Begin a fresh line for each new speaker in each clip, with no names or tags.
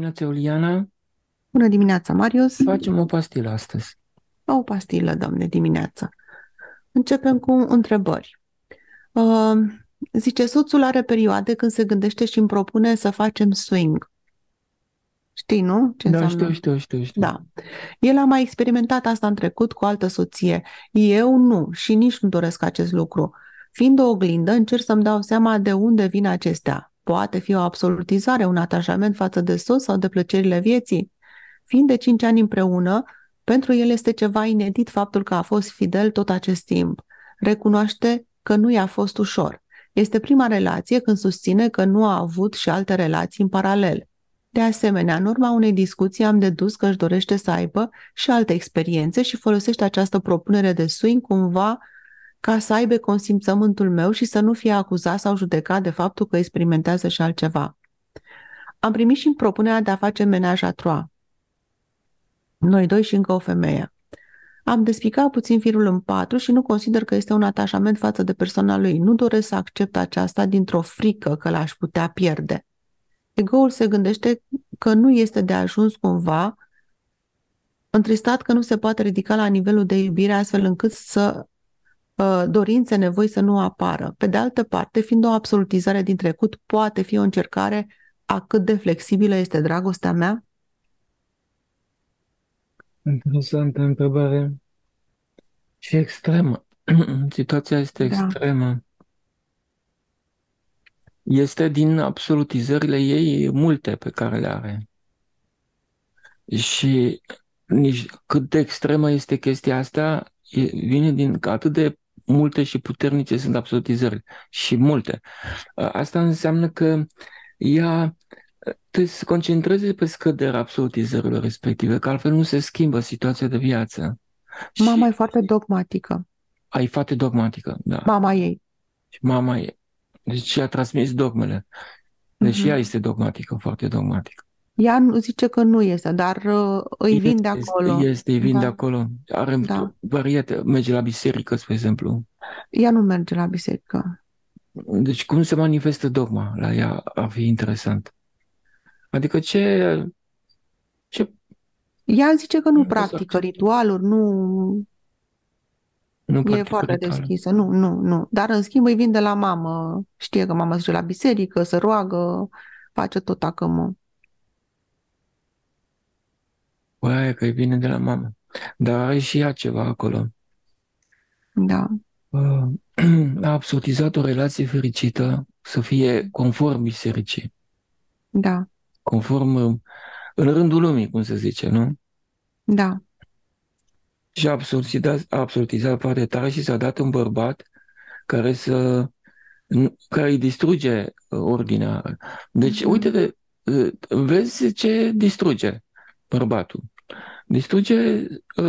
dimineața, Iuliana.
Bună dimineața, Marius.
Facem o pastilă astăzi.
O pastilă, doamne, dimineața. Începem cu întrebări. Uh, Zice, soțul are perioade când se gândește și îmi propune să facem swing. Știi, nu? Ce
Da, știu,
înseamnă?
știu, știu, știu.
Da. El a mai experimentat asta în trecut cu altă soție. Eu nu și nici nu doresc acest lucru. Fiind o oglindă, încerc să-mi dau seama de unde vin acestea. Poate fi o absolutizare, un atașament față de soț sau de plăcerile vieții. Fiind de 5 ani împreună, pentru el este ceva inedit faptul că a fost fidel tot acest timp. Recunoaște că nu i-a fost ușor. Este prima relație când susține că nu a avut și alte relații în paralel. De asemenea, în urma unei discuții am dedus că își dorește să aibă și alte experiențe și folosește această propunere de swing cumva ca să aibă consimțământul meu și să nu fie acuzat sau judecat de faptul că experimentează și altceva. Am primit și propunerea de a face menaj a trois. Noi doi și încă o femeie. Am despicat puțin firul în patru și nu consider că este un atașament față de persoana lui. Nu doresc să accept aceasta dintr-o frică că l-aș putea pierde. Ego-ul se gândește că nu este de ajuns cumva, întristat că nu se poate ridica la nivelul de iubire astfel încât să dorințe, nevoi să nu apară. Pe de altă parte, fiind o absolutizare din trecut, poate fi o încercare a cât de flexibilă este dragostea mea?
Interesantă întrebare. Și extremă. Situația este
Da.
extremă. Este din absolutizările ei multe pe care le are. Și nici cât de extremă este chestia asta, vine din că atât de multe și puternice sunt absolutizările. Și multe. Asta înseamnă că ea trebuie să se concentreze pe scăderea absolutizărilor respective, că altfel nu se schimbă situația de viață.
Mama
Și
e foarte dogmatică.
ai fată dogmatică, da.
Mama ei.
Și mama e. Deci ea a transmis dogmele. Deci ea
Mhm.
este dogmatică, foarte dogmatică.
Ea zice că nu este, dar îi vin de acolo.
Îi vin de
Da,
acolo. Are
da.
variate, merge la biserică, spre exemplu.
Ea nu merge la biserică.
Deci cum se manifestă dogma la ea ar fi interesant. Adică ce
Ea zice că nu
nu poți să
practică
accept.
ritualuri, nu
Nu
e
practică
foarte
rituale.
deschisă. Nu, nu, nu. Dar în schimb îi vin de la mamă. Știe că mama se duce la biserică, se roagă, face tot acămă.
Băi, aia că îi vine de la mamă. Dar are și ea ceva acolo.
Da,
Uh, A absolutizat o relație fericită să fie conform bisericii,
da,
conform în rândul lumii, cum se zice, nu?
da.
Și a absolutizat foarte tare și s-a dat un bărbat care care îi distruge ordinea. Deci, uite,
Mhm.
vezi ce distruge bărbatul. Distruge,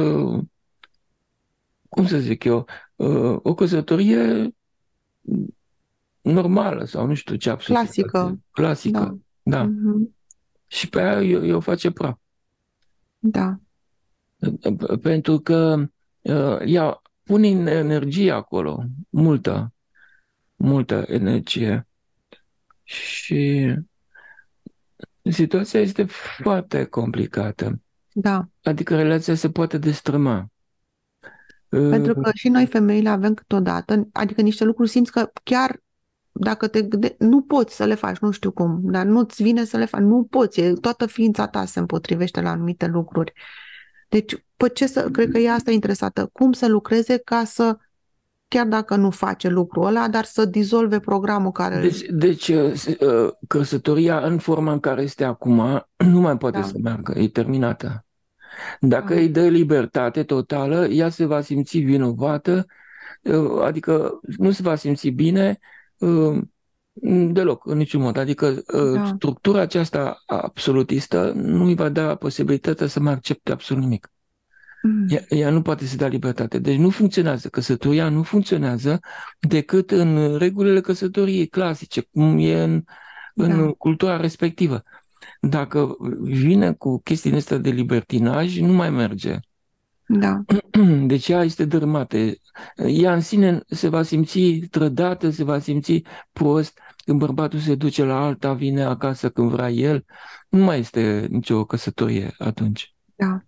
cum să zic eu, o căsătorie normală sau nu știu ce
Clasică.
absolutitate,
Da.
clasică, da.
Mhm.
Și pe aia eu face praf.
Da,
Pentru că ea pune energie acolo, multă, multă energie. Și situația este foarte complicată.
da.
Adică relația se poate destrăma.
Pentru
Uh,
că și noi femeile avem câteodată, adică niște lucruri simți că chiar dacă nu poți să le faci, nu știu cum, dar nu-ți vine să le faci, nu poți, toată ființa ta se împotrivește la anumite lucruri. Deci, pe ce cred că ea asta e interesată, cum să lucreze ca să, chiar dacă nu face lucrul ăla, dar să dizolve programul care
Căsătoria în forma în care este acum nu mai poate
da,
să meargă, e terminată. Dacă
da,
îi dă libertate totală, ea se va simți vinovată, adică nu se va simți bine uh, deloc, în niciun mod. Adică
da,
structura aceasta absolutistă nu îi va da posibilitatea să mai accepte absolut nimic.
mm,
Ea nu poate să dea libertate. Deci nu funcționează. Căsătoria nu funcționează decât în regulile căsătoriei clasice, cum e în
da,
cultura respectivă. Dacă vine cu chestiile astea de libertinaj, nu mai merge.
Da.
Deci ea este dărâmată. Ea în sine se va simți trădată, se va simți prost când bărbatul se duce la alta, vine acasă când vrea el. Nu mai este nicio căsătorie atunci.
Da.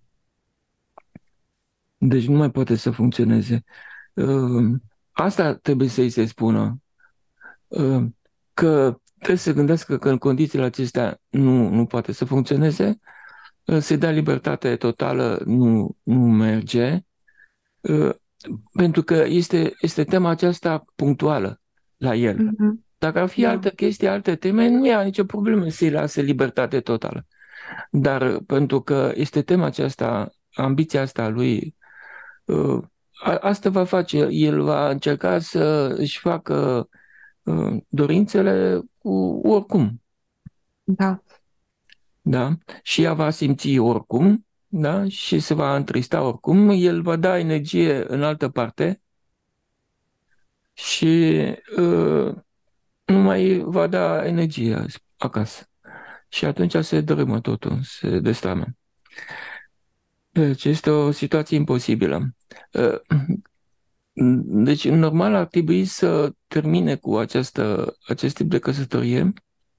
Deci nu mai poate să funcționeze. Asta trebuie să-i se spună. Că trebuie să gândească că în condițiile acestea nu poate să funcționeze. Se dea libertate totală, nu merge. Pentru că este tema aceasta punctuală la el.
Mhm.
Dacă ar fi
Da.
altă chestie, alte teme, nu e nicio problemă să-i lase libertate totală. Dar pentru că este tema aceasta, ambiția asta a lui, asta va face. El va încerca să își facă dorințele cu oricum.
Da.
Da? Și ea va simți oricum, da? Și se va întrista oricum. El va da energie în altă parte și nu mai va da energie acasă. Și atunci se dărâmă totul, se destramă. Deci este o situație imposibilă. Deci, normal, ar trebui să termine cu acest tip de căsătorie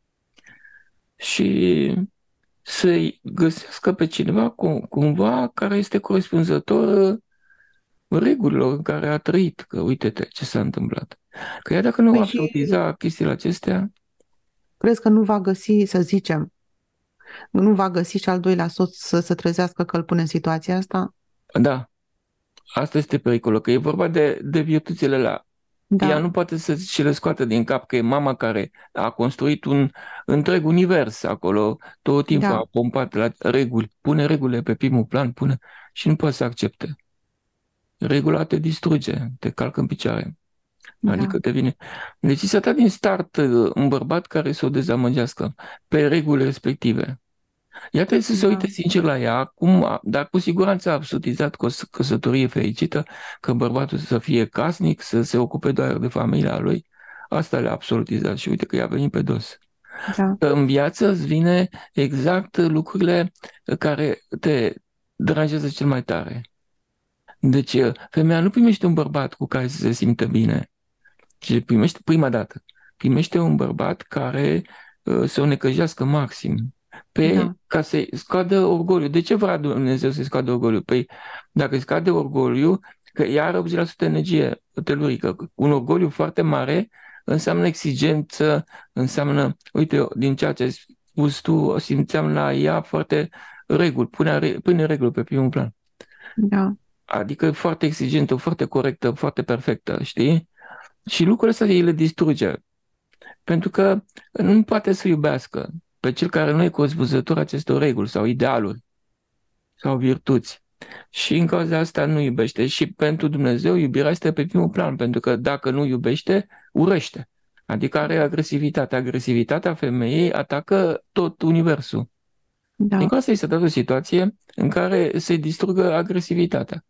și să-i găsească pe cineva cumva care este corespunzător regulilor în care a trăit, că uite-te ce s-a întâmplat. Că ea dacă nu
Păi
va
și
absolutiza chestiile acestea,
crezi că nu va găsi, să zicem, nu va găsi și al doilea soț să se trezească că îl pune în situația asta?
da, asta este pericolul, că e vorba de virtuțile la. Ea
Da.
nu poate să și le scoată din cap că e mama care a construit un întreg univers acolo, tot timpul a
Da.
pompat la reguli, pune regulile pe primul plan, pune și nu poate să accepte. Regula te distruge, te calcă în picioare.
Da.
Adică devine... Deci s-a dat din start un bărbat care să o dezamăgească pe regulile respective. Ea trebuie să se uite
Da.
sincer la ea, dar cu siguranță a absolutizat cu o căsătorie fericită, că bărbatul să fie casnic, să se ocupe doar de familia lui. Asta le-a absolutizat și uite că i-a venit pe dos.
Da.
În viață îți vine exact lucrurile care te deranjează cel mai tare. Deci femeia nu primește un bărbat cu care să se simtă bine, ci primește prima dată. Primește un bărbat care să o necăjească maxim
Da.
ca să scadă orgoliu. De ce vrea Dumnezeu să scadă orgoliu? Păi dacă scade orgoliu, că ea are 80% energie telurică. Un orgoliu foarte mare înseamnă exigență, înseamnă, uite, din ceea ce ai spus tu, simțeam la ea foarte reguli, pune reguli pe primul plan.
Da.
Adică foarte exigentă, foarte corectă, foarte perfectă, știi? Și lucrurile astea ei le distruge. Pentru că nu poate să iubească pe cel care nu e corespunzător acestor reguli sau idealuri sau virtuți. Și în cauza asta nu iubește. Și pentru Dumnezeu iubirea este pe primul plan, pentru că dacă nu iubește, urăște. Adică are agresivitate. Agresivitatea femeii atacă tot universul. Din
Da.
cauza este dată o situație în care se distrugă agresivitatea.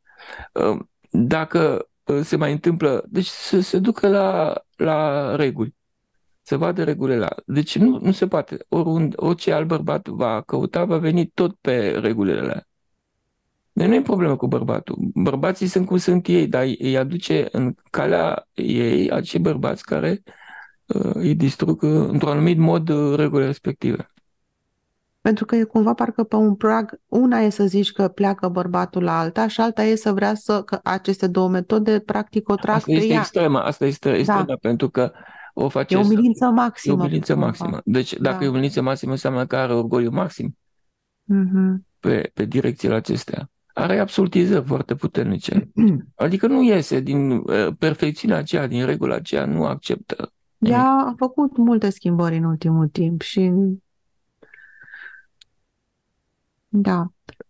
Dacă se mai întâmplă, deci să se ducă la reguli. Să vadă regulile la. Deci nu se poate. Orice alt bărbat va căuta, va veni tot pe regulile alea. Deci nu e problemă cu bărbatul. Bărbații sunt cum sunt ei, dar îi aduce în calea ei acei bărbați care îi distrug într-un anumit mod regulile respective.
Pentru că e cumva parcă pe un prag, una e să zici că pleacă bărbatul la alta și alta e să vrea că aceste două metode practic o trag
Asta
pe
este
ea.
extrema, asta este
Da.
extrema, pentru că o
E
face
o umilință
e o
maximă
umilință
cumva.
maximă. Deci dacă e o
Da.
umilință maximă, înseamnă că are orgoliu maxim
Mhm.
pe direcțiile acestea. Are absolutizări foarte puternice. Adică nu iese din perfecțiunea aceea, din regula aceea, nu acceptă
Ea
nimic.
a făcut multe schimbări în ultimul timp și da.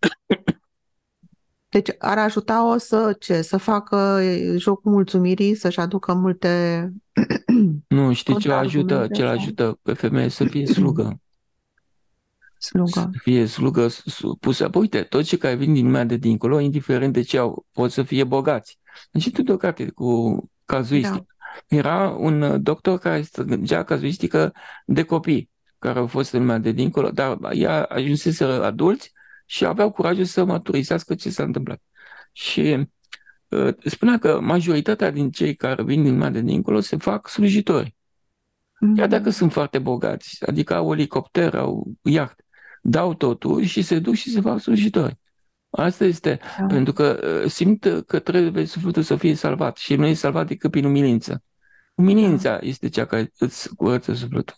Deci ar ajuta-o să facă jocul mulțumirii, să-și aducă multe
Nu, știi ce ajută?
contraargumente
Ce
sau
ajută pe femeie să fie slugă. Să
slugă.
fie slugă pusă. Păi, uite, toți cei care vin din lumea de dincolo, indiferent de ce au, pot să fie bogați. Deci tu de o carte cu
Da.
cazuistică. Era un doctor care strângea cazuistică de copii care au fost în lumea de dincolo, dar ea ajunseseră adulți și aveau curajul să maturizească ce s-a întâmplat. Și spunea că majoritatea din cei care vin din mare de dincolo se fac slujitori. Chiar dacă
Mhm.
sunt foarte bogați, adică au elicopter, au iaht, dau totul și se duc și se fac slujitori. Asta este,
Da,
pentru că simt că trebuie sufletul să fie salvat și nu e salvat decât prin umilință.
da,
Umilința este cea care îți curăță sufletul.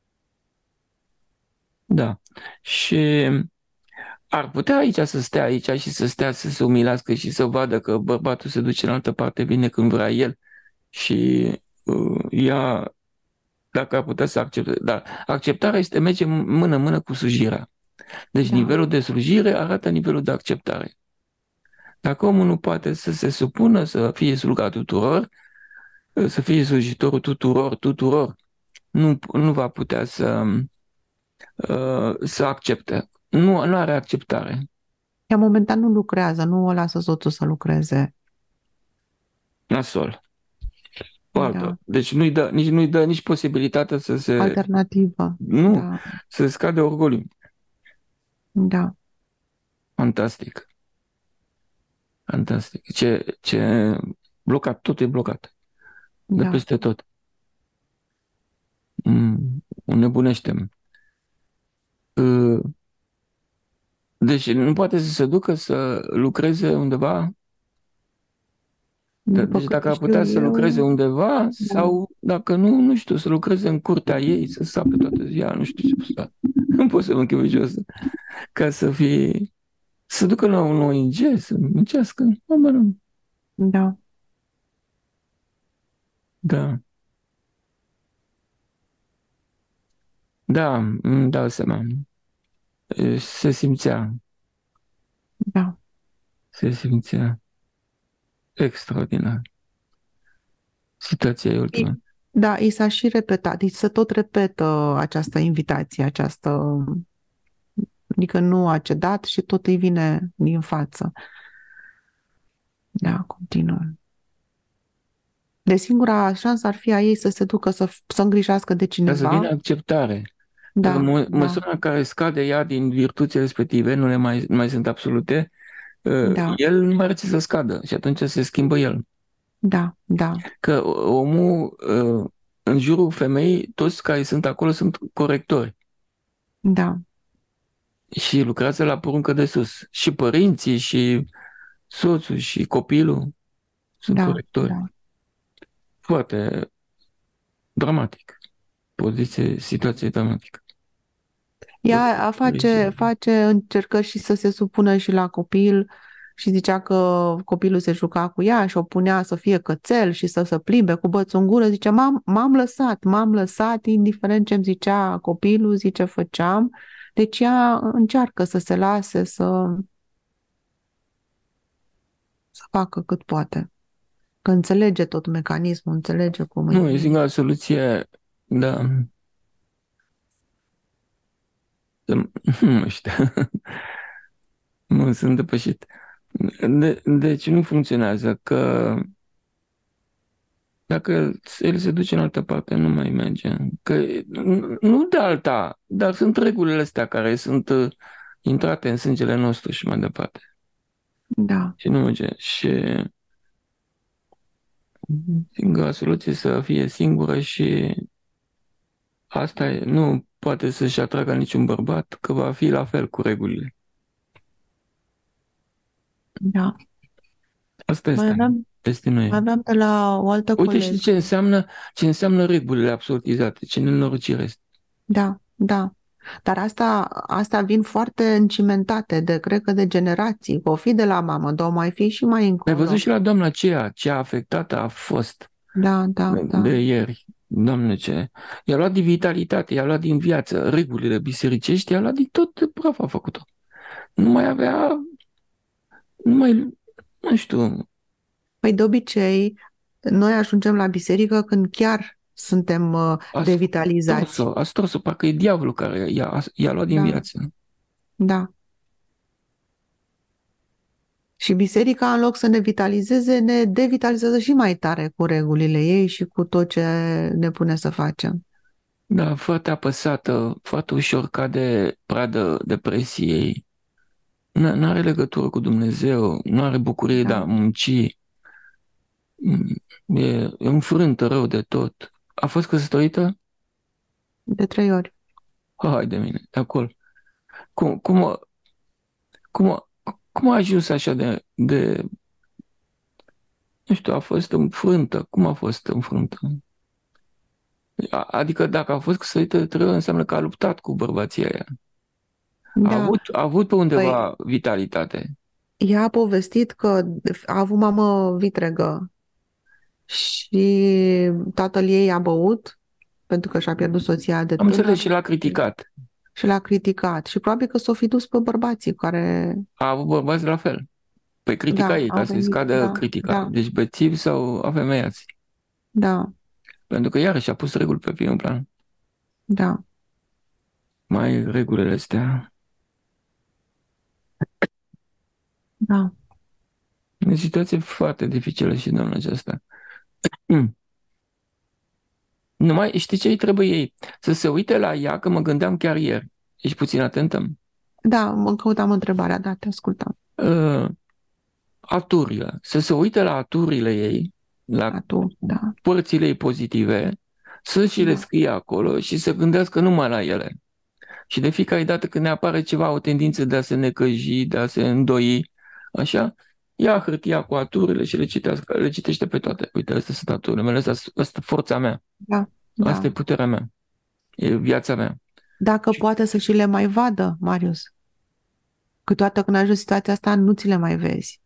Da. Și ar putea aici să stea aici și să stea să se umilească și să vadă că bărbatul se duce în altă parte, vine când vrea el și ea, dacă ar putea să accepte. Dar acceptarea este merge mână-mână cu slujirea. Deci
da.
nivelul de slujire arată nivelul de acceptare. Dacă omul nu poate să se supună, să fie sluga tuturor, să fie slujitorul tuturor, nu va putea să accepte. Nu are acceptare.
Ea momentan nu lucrează, nu o lasă soțul să lucreze.
Nasol. O altă.
Da,
Deci nu-i dă nici posibilitatea să se...
alternativă.
Nu,
Da,
să scade orgoliu.
da,
Fantastic. Fantastic. Ce blocat, tot e blocat. De
da.
peste tot. Nebunește. Deci nu poate să se ducă să lucreze undeva.
După
Deci dacă
câte
ar
știu
putea să lucreze
eu,
undeva
da,
sau dacă nu știu, să lucreze în curtea ei, să sape toată ziua, nu știu ce pot să fac. Nu pot să mă închipui ce o să, ca să fie, să ducă la un ONG, să muncească. Nu.
da,
Da, da, îmi dau seama. Se simțea,
da.
se simțea extraordinar. Situația e ultima.
Da, i s-a și repetat, i se tot repetă această invitație, adică nu a cedat și tot îi vine din față. Da, continuă. De singura șansă ar fi a ei să se ducă să îngrijească de
Ca să vină
cineva.
acceptare. Dacă
Da, da,
măsura în care scade ea din virtuțile respective nu mai sunt absolute,
da,
el nu mai are ce să scadă și atunci se schimbă el.
da, da,
Că omul, în jurul femeii, toți care sunt acolo sunt corectori
da,
și lucrează la poruncă de sus. Și părinții, și soțul, și copilul sunt
da,
corectori.
da.
Foarte dramatic. Situație dramatică.
Ea face încercări și să se supună și la copil și zicea că copilul se juca cu ea și o punea să fie cățel și să se plimbe cu bățul în gură. Zicea, m-am lăsat, indiferent ce îmi zicea copilul, zice, făceam. Deci ea încearcă să se lase să facă cât poate. Că înțelege tot mecanismul, înțelege cum
Nu,
e.
e singura soluție, da, nu știu, nu sunt depășit. Deci nu funcționează, că dacă el se duce în altă parte, nu mai merge. Că nu de alta, dar sunt regulile astea care sunt intrate în sângele nostru și mai departe.
Da,
Și nu merge. Și singura soluție să fie singură și asta e, nu poate să-și atragă niciun bărbat, că va fi la fel cu regulile.
da.
Asta
Mai
este
aveam,
destinul
mai
ei.
aveam de la o altă
Uite, știi
colegă.
ce înseamnă regulile absolutizate, ce nenorocire este.
Da, da. Dar asta vin foarte încimentate de, cred că de generații. O fi de la mamă, dar o mai fi și mai
Ai văzut
încolo.
și la doamna aceea ce afectată a fost
Da, da,
de
da,
ieri. Doamne, ce... I-a luat din vitalitate, i-a luat din viață, regulile bisericești, i-a luat din tot praf a făcut-o. Nu mai avea, nu mai, nu știu,
Păi de obicei, noi ajungem la biserică când chiar suntem
a
devitalizați.
stors-o, a stors-o, parcă e diavolul care i-a luat din
Da,
viață.
da. Și biserica, în loc să ne vitalizeze, ne devitalizează și mai tare cu regulile ei și cu tot ce ne pune să facem.
Da, foarte apăsată, foarte ușor cade pradă depresiei. N-are legătură cu Dumnezeu, nu are bucurie de a
Da,
munci, e înfrântă rău de tot. A fost căsătorită?
de 3 ori.
Hai de mine, de acolo. Cum, cum, cum, cum a ajuns așa nu știu, a fost înfrântă? Cum a fost înfrântă? Adică dacă a fost căsătorită de 3 ori, înseamnă că a luptat cu bărbația aia.
Da,
A avut pe
păi
undeva vitalitate.
ea a povestit că a avut mamă vitregă și tatăl ei a băut pentru că și-a pierdut soția de
Am înțeles
tânăr
și l-a criticat.
și l-a criticat. Și probabil că s-o fi dus pe bărbații care,
A avut bărbați la fel. Pe critica
da,
ei, ca
au
să-i
venit,
scadă
da,
critica.
da,
Deci bețivi sau afemeiați.
da,
Pentru că iarăși a pus reguli pe primul plan.
da,
Mai regulile astea.
da,
E o situație foarte dificilă și domnul acesta. Hmm. Numai, știi ce îi trebuie ei? Să se uite la ea, că mă gândeam chiar ieri. Ești puțin atentă?
da, mă căutam întrebarea, da, te ascultam.
Uh, aturile. Să se uite la aturile ei, la
Da, tu, da,
părțile ei pozitive, să și le
da,
scrie acolo și să gândească numai la ele. Și de fiecare dată când ne apare ceva, o tendință de a se necăji, de a se îndoi, așa, ia hârtia cu aturile și le citește pe toate. Uite, astea sunt aturile mele, asta e forța mea,
da,
asta e
da.
puterea mea, e viața mea.
Dacă
Și
poate să și le mai vadă, Marius. Câteodată când ajungi în situația asta, nu ți le mai vezi.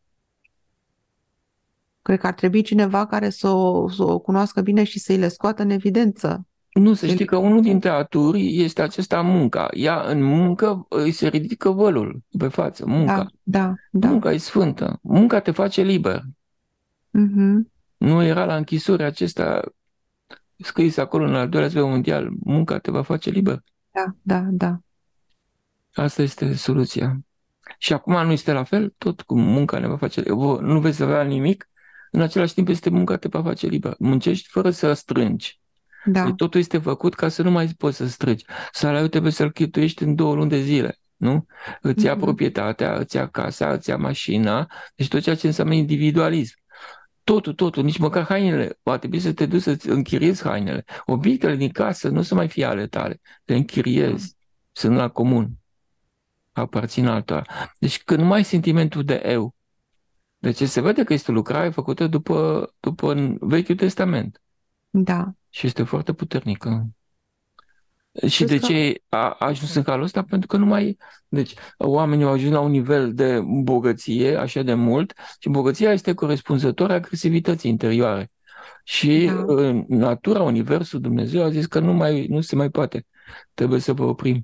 Cred că ar trebui cineva care să o cunoască bine și să-i le scoată în evidență.
nu, să
Să-i
știi
le...
că unul dintre aturi este acesta munca. Ea în muncă îi se ridică vălul pe față,
Da,
munca.
da, da.
Munca e sfântă. Munca te face liber.
Mhm.
Nu era la închisori acesta scris acolo în al doilea război mondial, munca te va face liber.
Da, da, da,
Asta este soluția. Și acum nu este la fel, tot cu munca ne va face liber. Nu veți avea nimic, în același timp este munca te va face liber. Muncești fără să strângi. Deci
da.
totul este făcut ca să nu mai poți să strângi. Salariul trebuie să-l cheltuiești în 2 luni de zile, nu? Îți ia
Mhm.
proprietatea, îți ia casa, îți ia mașina, deci tot ceea ce înseamnă individualism. Totul, nici măcar hainele. Va trebui să te duci să-ți închiriezi hainele. Obiectele din casă nu să mai fie ale tale. Le
Da,
închiriezi. Sunt la comun. Aparțin altora. Deci când nu ai sentimentul de eu, deci se vede că este o lucrare făcută după în Vechiul Testament.
da.
Și este foarte puternică. Și
Crezi
de
că...
ce a ajuns în halul ăsta? Pentru că nu mai... Deci oamenii au ajuns la un nivel de bogăție așa de mult și bogăția este corespunzătoare agresivității interioare. Și
Da,
natura, universul, Dumnezeu a zis că nu se mai poate. Trebuie să vă oprim.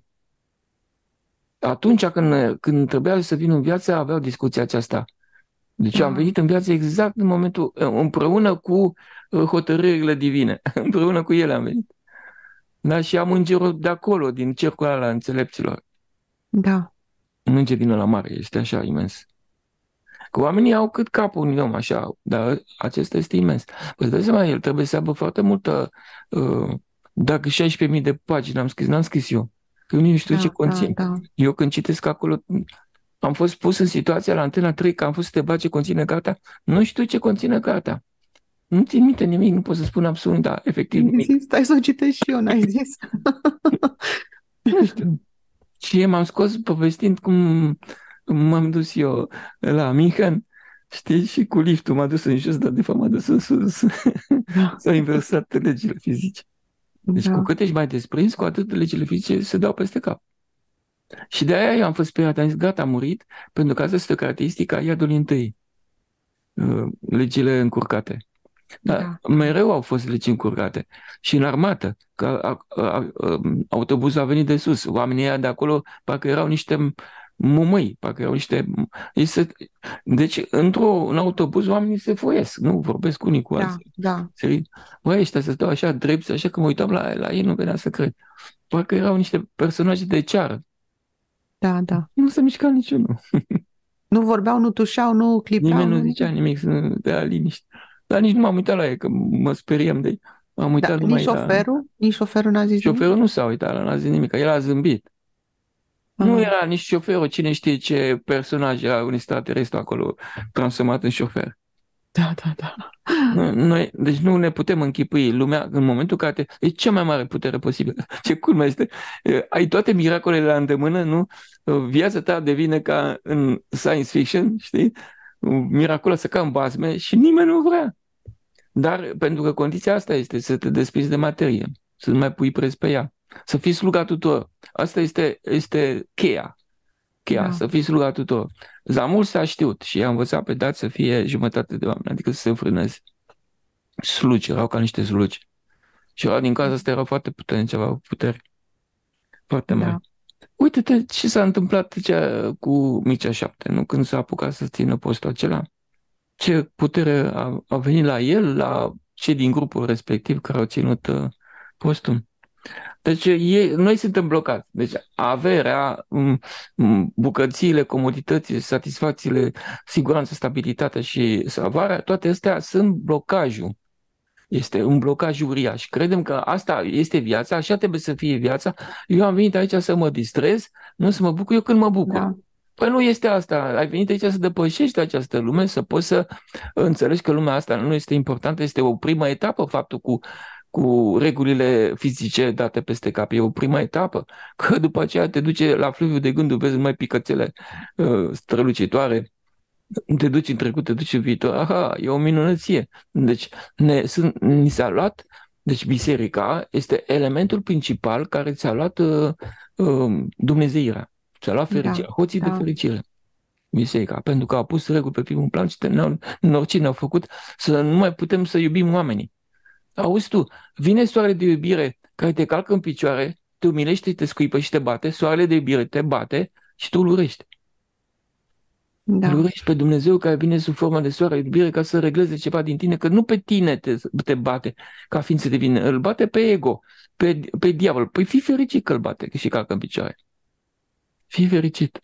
Atunci când trebuia să vin în viață, aveau discuția aceasta. Deci eu am
da,
venit în viață exact în momentul, împreună cu hotărârile divine. Împreună cu ele am venit. Da? Și am îngerul de acolo, din cercul ăla înțelepților.
da,
Un înger din ăla mare, este așa imens. Că oamenii au cât capul unui om, așa, dar acesta este imens. Vă dați seama, el trebuie să aibă foarte multă... Dacă 16.000 de pagini am scris, n-am scris eu. Că eu nu știu ce
da, da,
conțin.
da,
Eu când citesc acolo, am fost pus în situația la Antena 3 că am fost să te bag ce conține cartea. Nu știu ce conține cartea. Nu țin minte nimic, nu pot să spun absolut, dar efectiv
ai
nimic.
zis, stai să o citești și eu, n-ai zis.
Nu știu. Și m-am scos povestind cum m-am dus eu la München, știi, și cu liftul m-a dus în jos, dar de fapt m-a dus în sus.
Da,
S-au inversat legile fizice. Deci cu
da,
cât ești mai desprins, cu atât legile fizice se dau peste cap. Și de aia eu am fost speriat, am zis, gata, am murit, pentru că asta este o caracteristică a iadului întâi, legile încurcate. Dar
da,
mereu au fost legi încurcate. Și în armată, că autobuzul a venit de sus, oamenii ăia de acolo parcă erau niște mumăi, parcă erau niște... Deci, în autobuz oamenii se foiesc, nu vorbesc unii cu
da,
alții.
da,
Băi, ăștia se stau așa drepți, așa că mă uitam la ei, nu venea să cred. Parcă erau niște personaje de ceară.
da, da.
Nu se mișca niciunul.
Nu vorbeau, nu tușeau, nu clipeau,
Nimeni nu
nu
zicea
nimic.
nimic, să dea liniște. Dar nici nu m-am uitat la ei, că mă speriam de ei. Am
Da,
uitat numai la...
nici șoferul n-a zis nimic?
Șoferul nu s-a uitat, n-a zis nimic, el a zâmbit. Nu
Aha.
era nici șoferul, cine știe ce personaj era un extraterestru acolo transformat în șofer.
Da, da, da.
Noi, deci nu ne putem închipui lumea în momentul în care e cea mai mare putere posibilă. Ce culmea este, ai toate miracolele la îndemână, nu? Viața ta devine ca în science fiction, știi? Miraculoasă ca în basme și nimeni nu vrea. Dar pentru că condiția asta este să te desprinzi de materie, să nu mai pui preț pe ea, să fii sluga tuturor. Asta este cheia,
Da,
să fii sluga tuturor. Zamul s-a știut și i-a învățat pe dat să fie jumătate de oameni, adică să se înfrâneze. Slugi, erau ca niște slugi. Și ăla din cauza asta erau foarte puternici, aveau puteri foarte mari.
da,
Uite-te ce s-a întâmplat cu Mircea Șapte, nu? Când s-a apucat să țină postul acela. Ce putere a venit la el, la cei din grupul respectiv care au ținut postul. Deci noi suntem blocați. Deci averea, bucățiile, comoditățile, satisfacțiile, siguranță, stabilitatea și salvarea, toate astea sunt blocajul. Este un blocaj uriaș. Credem că asta este viața, așa trebuie să fie viața. Eu am venit aici să mă distrez, nu să mă bucur eu când mă bucur.
da,
Păi nu este asta. Ai venit aici să depășești această lume, să poți să înțelegi că lumea asta nu este importantă, este o primă etapă, faptul cu regulile fizice date peste cap. E o primă etapă, că după aceea te duce la fluviu de gânduri, vezi numai picățele strălucitoare, te duci în trecut, te duci în viitor. Aha, e o minunăție. Deci ni s-a luat, deci biserica este elementul principal care ți-a luat dumnezeirea. Ți-a luat
da,
fericirea, hoții de
da,
fericire. Biserica, pentru că a pus reguli pe primul plan și norocii ne-au făcut să nu mai putem să iubim oamenii. Auzi tu, vine soarele de iubire care te calcă în picioare, te umilește, te scuipă și te bate, soarele de iubire te bate și tu îl urești. Îl
da,
urești pe Dumnezeu care vine sub forma de soare de iubire ca să regleze ceva din tine, că nu pe tine te bate ca ființă divină, îl bate pe ego, pe diavol. Păi fii fericit că îl bate și calcă în picioare. Fii fericit.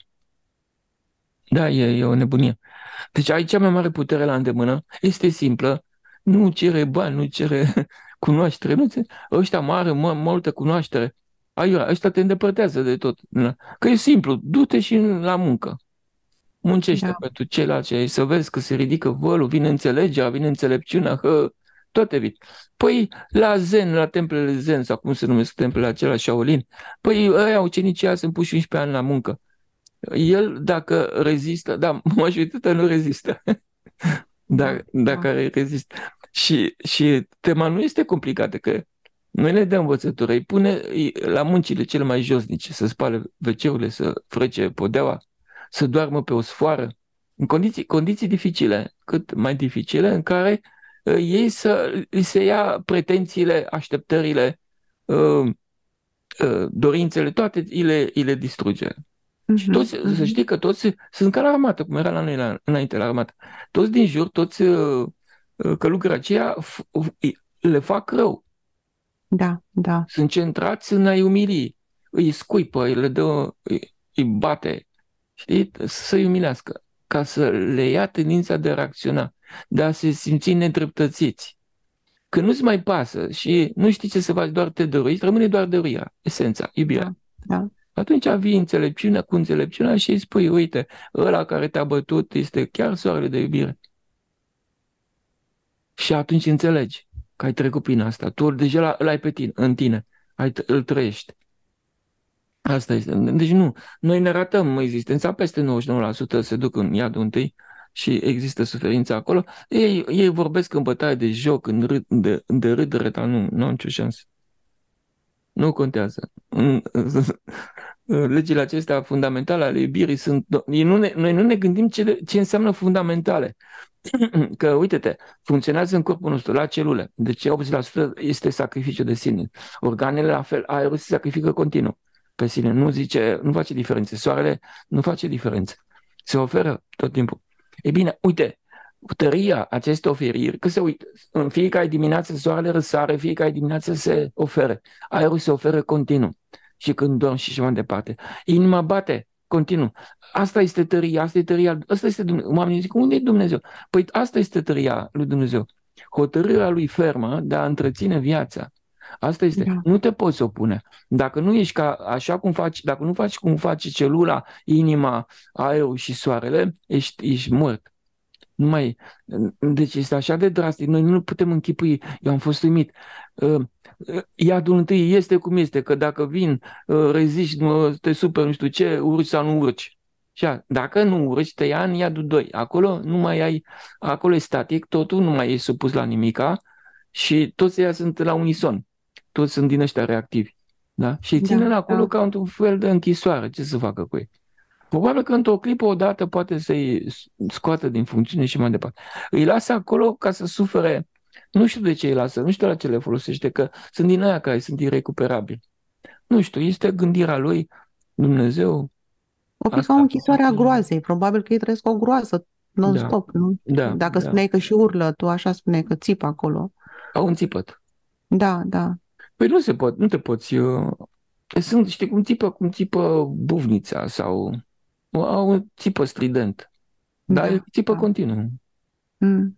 Da, e o nebunie. Deci ai cea mai mare putere la îndemână, este simplă, nu cere bani, nu cere cunoaștere, nu cere, ăștia mare, multă cunoaștere. Aiurea, ăștia te îndepărtează de tot. Că e simplu, du-te și la muncă. Muncește
da,
pentru ceilalți, să vezi că se ridică vălul, vine înțelegerea, vine înțelepciunea, toate vin. Păi la Zen, la templele Zen, sau cum se numesc templele acelea, Shaolin, păi ăia ucenicii aia sunt puși 11 ani la muncă. El, dacă rezistă, da, majoritatea nu rezistă,
da,
dar dacă rezistă. Și tema nu este complicată, că noi ne dăm învățătură, îi pune la muncile cele mai josnice, să spale WC-urile, să frece podeaua, să doarmă pe o sfoară, în condiții dificile, cât mai dificile, în care ei li se ia pretențiile, așteptările, dorințele, toate îi le distruge. Și
mhm,
toți, să
mhm,
știi că toți sunt ca la armată, cum era la noi înainte la armată. Toți din jur, toți călugării aceia le fac rău.
da, da,
Sunt centrați în a-i umili. Îi scuipă, îi bate, știi? Să-i umilească, ca să le ia tendința de a reacționa, de a se simți nedreptățiți. Că nu-ți mai pasă și nu știi ce să faci, doar te dăruiești, rămâne doar dăruirea, esența, iubirea.
da, da,
Atunci vii înțelepciunea cu înțelepciunea și îi spui, uite, ăla care te-a bătut este chiar soarele de iubire. Și atunci înțelegi că ai trecut prin asta. Tu deja l-ai pe tine, în tine. Îl trăiești. Asta este. Deci nu. Noi ne ratăm existența, peste 99% se duc în iadul întâi și există suferință acolo. Ei vorbesc în bătaie de joc, de râdere, dar nu au nicio șansă. Nu contează. Legile acestea fundamentale ale iubirii sunt... Noi nu ne gândim ce înseamnă fundamentale. Că, uite-te, funcționează în corpul nostru, la celule. Deci 80% este sacrificiu de sine. Organele, la fel, aerul se sacrifică continuu pe sine. Nu face diferențe. Soarele nu face diferențe. Se oferă tot timpul. E bine, uite, tăria acestei oferiri, că se uită, în fiecare dimineață soarele răsare, fiecare dimineață se oferă. Aerul se oferă continuu. Și când dorm și mai departe. Inima bate continuu. Asta este tăria, asta este Dumnezeu. Oamenii zic, unde e Dumnezeu? Păi asta este tăria lui Dumnezeu. Hotărârea lui fermă de a întreține viața, Asta este.
Da.
Nu te poți opune. Dacă nu ești ca așa cum faci, dacă nu faci cum face celula, inima, aerul și soarele, ești mort. Nu mai... Deci este așa de drastic. Noi nu putem închipui. Eu am fost uimit. Iadul întâi este cum este, că dacă vin, reziști, te superi, nu știu ce, urci sau nu urci. Și dacă nu urci, te ia în iadul 2. Acolo nu mai ai, acolo e static, totul nu mai e supus la nimica și toți ăia sunt la unison. Toți sunt din ăștia reactivi. Da? Și îi ține
Da,
acolo
da.
ca într-un fel de închisoare. Ce să facă cu ei? Probabil că într-o clipă odată poate să-i scoată din funcțiune și mai departe. Îi lasă acolo ca să sufere. Nu știu de ce îi lasă, nu știu la ce le folosește, că sunt din aia care sunt irecuperabili. Nu știu, este gândirea lui, Dumnezeu,
O fi ca o
asta a
închisoare
făcut.
a groazei. Probabil că ei trăiesc o groază
Da,
non-stop. Nu?
da,
Dacă
da.
spuneai că și urlă, tu așa spuneai că țipă acolo.
Au înțipăt.
Da, da.
Păi nu se pot, nu te poți... Sunt, știi, cum țipă bufnița sau au un țipă strident. Dar
Da,
țipă
da.
continuu.
Mm,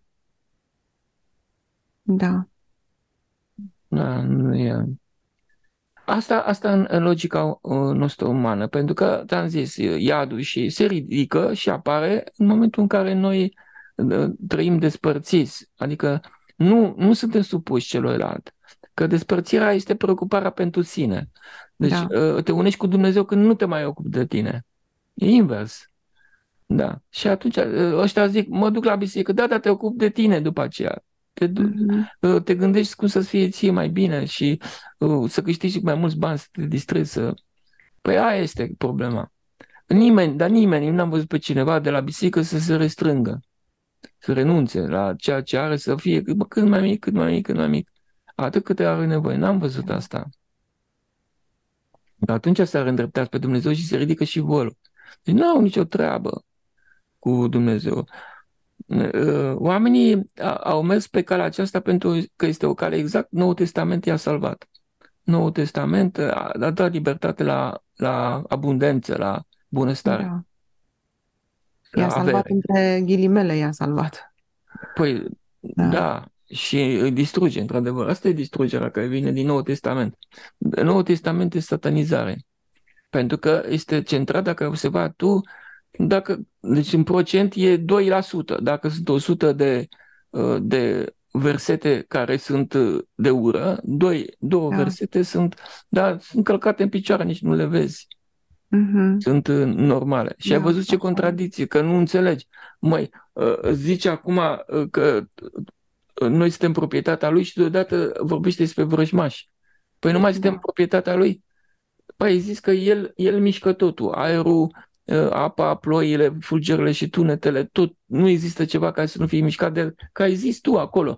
da,
Da, nu e... Asta în logica noastră umană, pentru că, ți-am zis, iadul și se ridică și apare în momentul în care noi trăim despărțiți, adică nu suntem supuși celorlalți, că despărțirea este preocuparea pentru sine. Deci
da.
te unești cu Dumnezeu când nu te mai ocupi de tine. E invers. Da. Și atunci ăștia zic, mă duc la biserică, da, dar te ocupi de tine după aceea.
Mhm.
Te gândești cum să-ți fie ție mai bine și să câștigi mai mulți bani, să te distrezi. Păi aia este problema. Nimeni, nu am văzut pe cineva de la biserică să se restrângă, să renunțe la ceea ce are, să fie cât mai mic, cât mai mic, cât mai mic. Atât cât are nevoie. N-am văzut asta. Dar atunci s-ar îndreptat pe Dumnezeu și se ridică și volul. Deci nu au nicio treabă cu Dumnezeu. Oamenii au mers pe calea aceasta pentru că este o cale exact. Noul Testament i-a salvat. Noul Testament a dat libertate la abundență, la bunăstare,
Da.
la
I-a salvat
avere.
între ghilimele, i-a salvat.
Păi,
Da,
da, și îi distruge, într-adevăr. Asta e distrugerea care vine din Noul Testament. Noul Testament este satanizare. Pentru că este centrat, dacă observa tu, deci în procent e 2%. Dacă sunt 100 de versete care sunt de ură, două
da.
versete sunt călcate în picioare, nici nu le vezi.
Mhm.
Sunt normale. Și ai
Da,
văzut ce
așa.
contradicție, că nu înțelegi. Măi, zice acum că noi suntem proprietatea lui și deodată vorbește despre vrăjmași. Păi nu mai suntem
Da.
proprietatea lui? Păi ai zis că el mișcă totul, aerul, apa, ploile, fulgerile și tunetele, tot. Nu există ceva care să nu fie mișcat că ai zis tu acolo.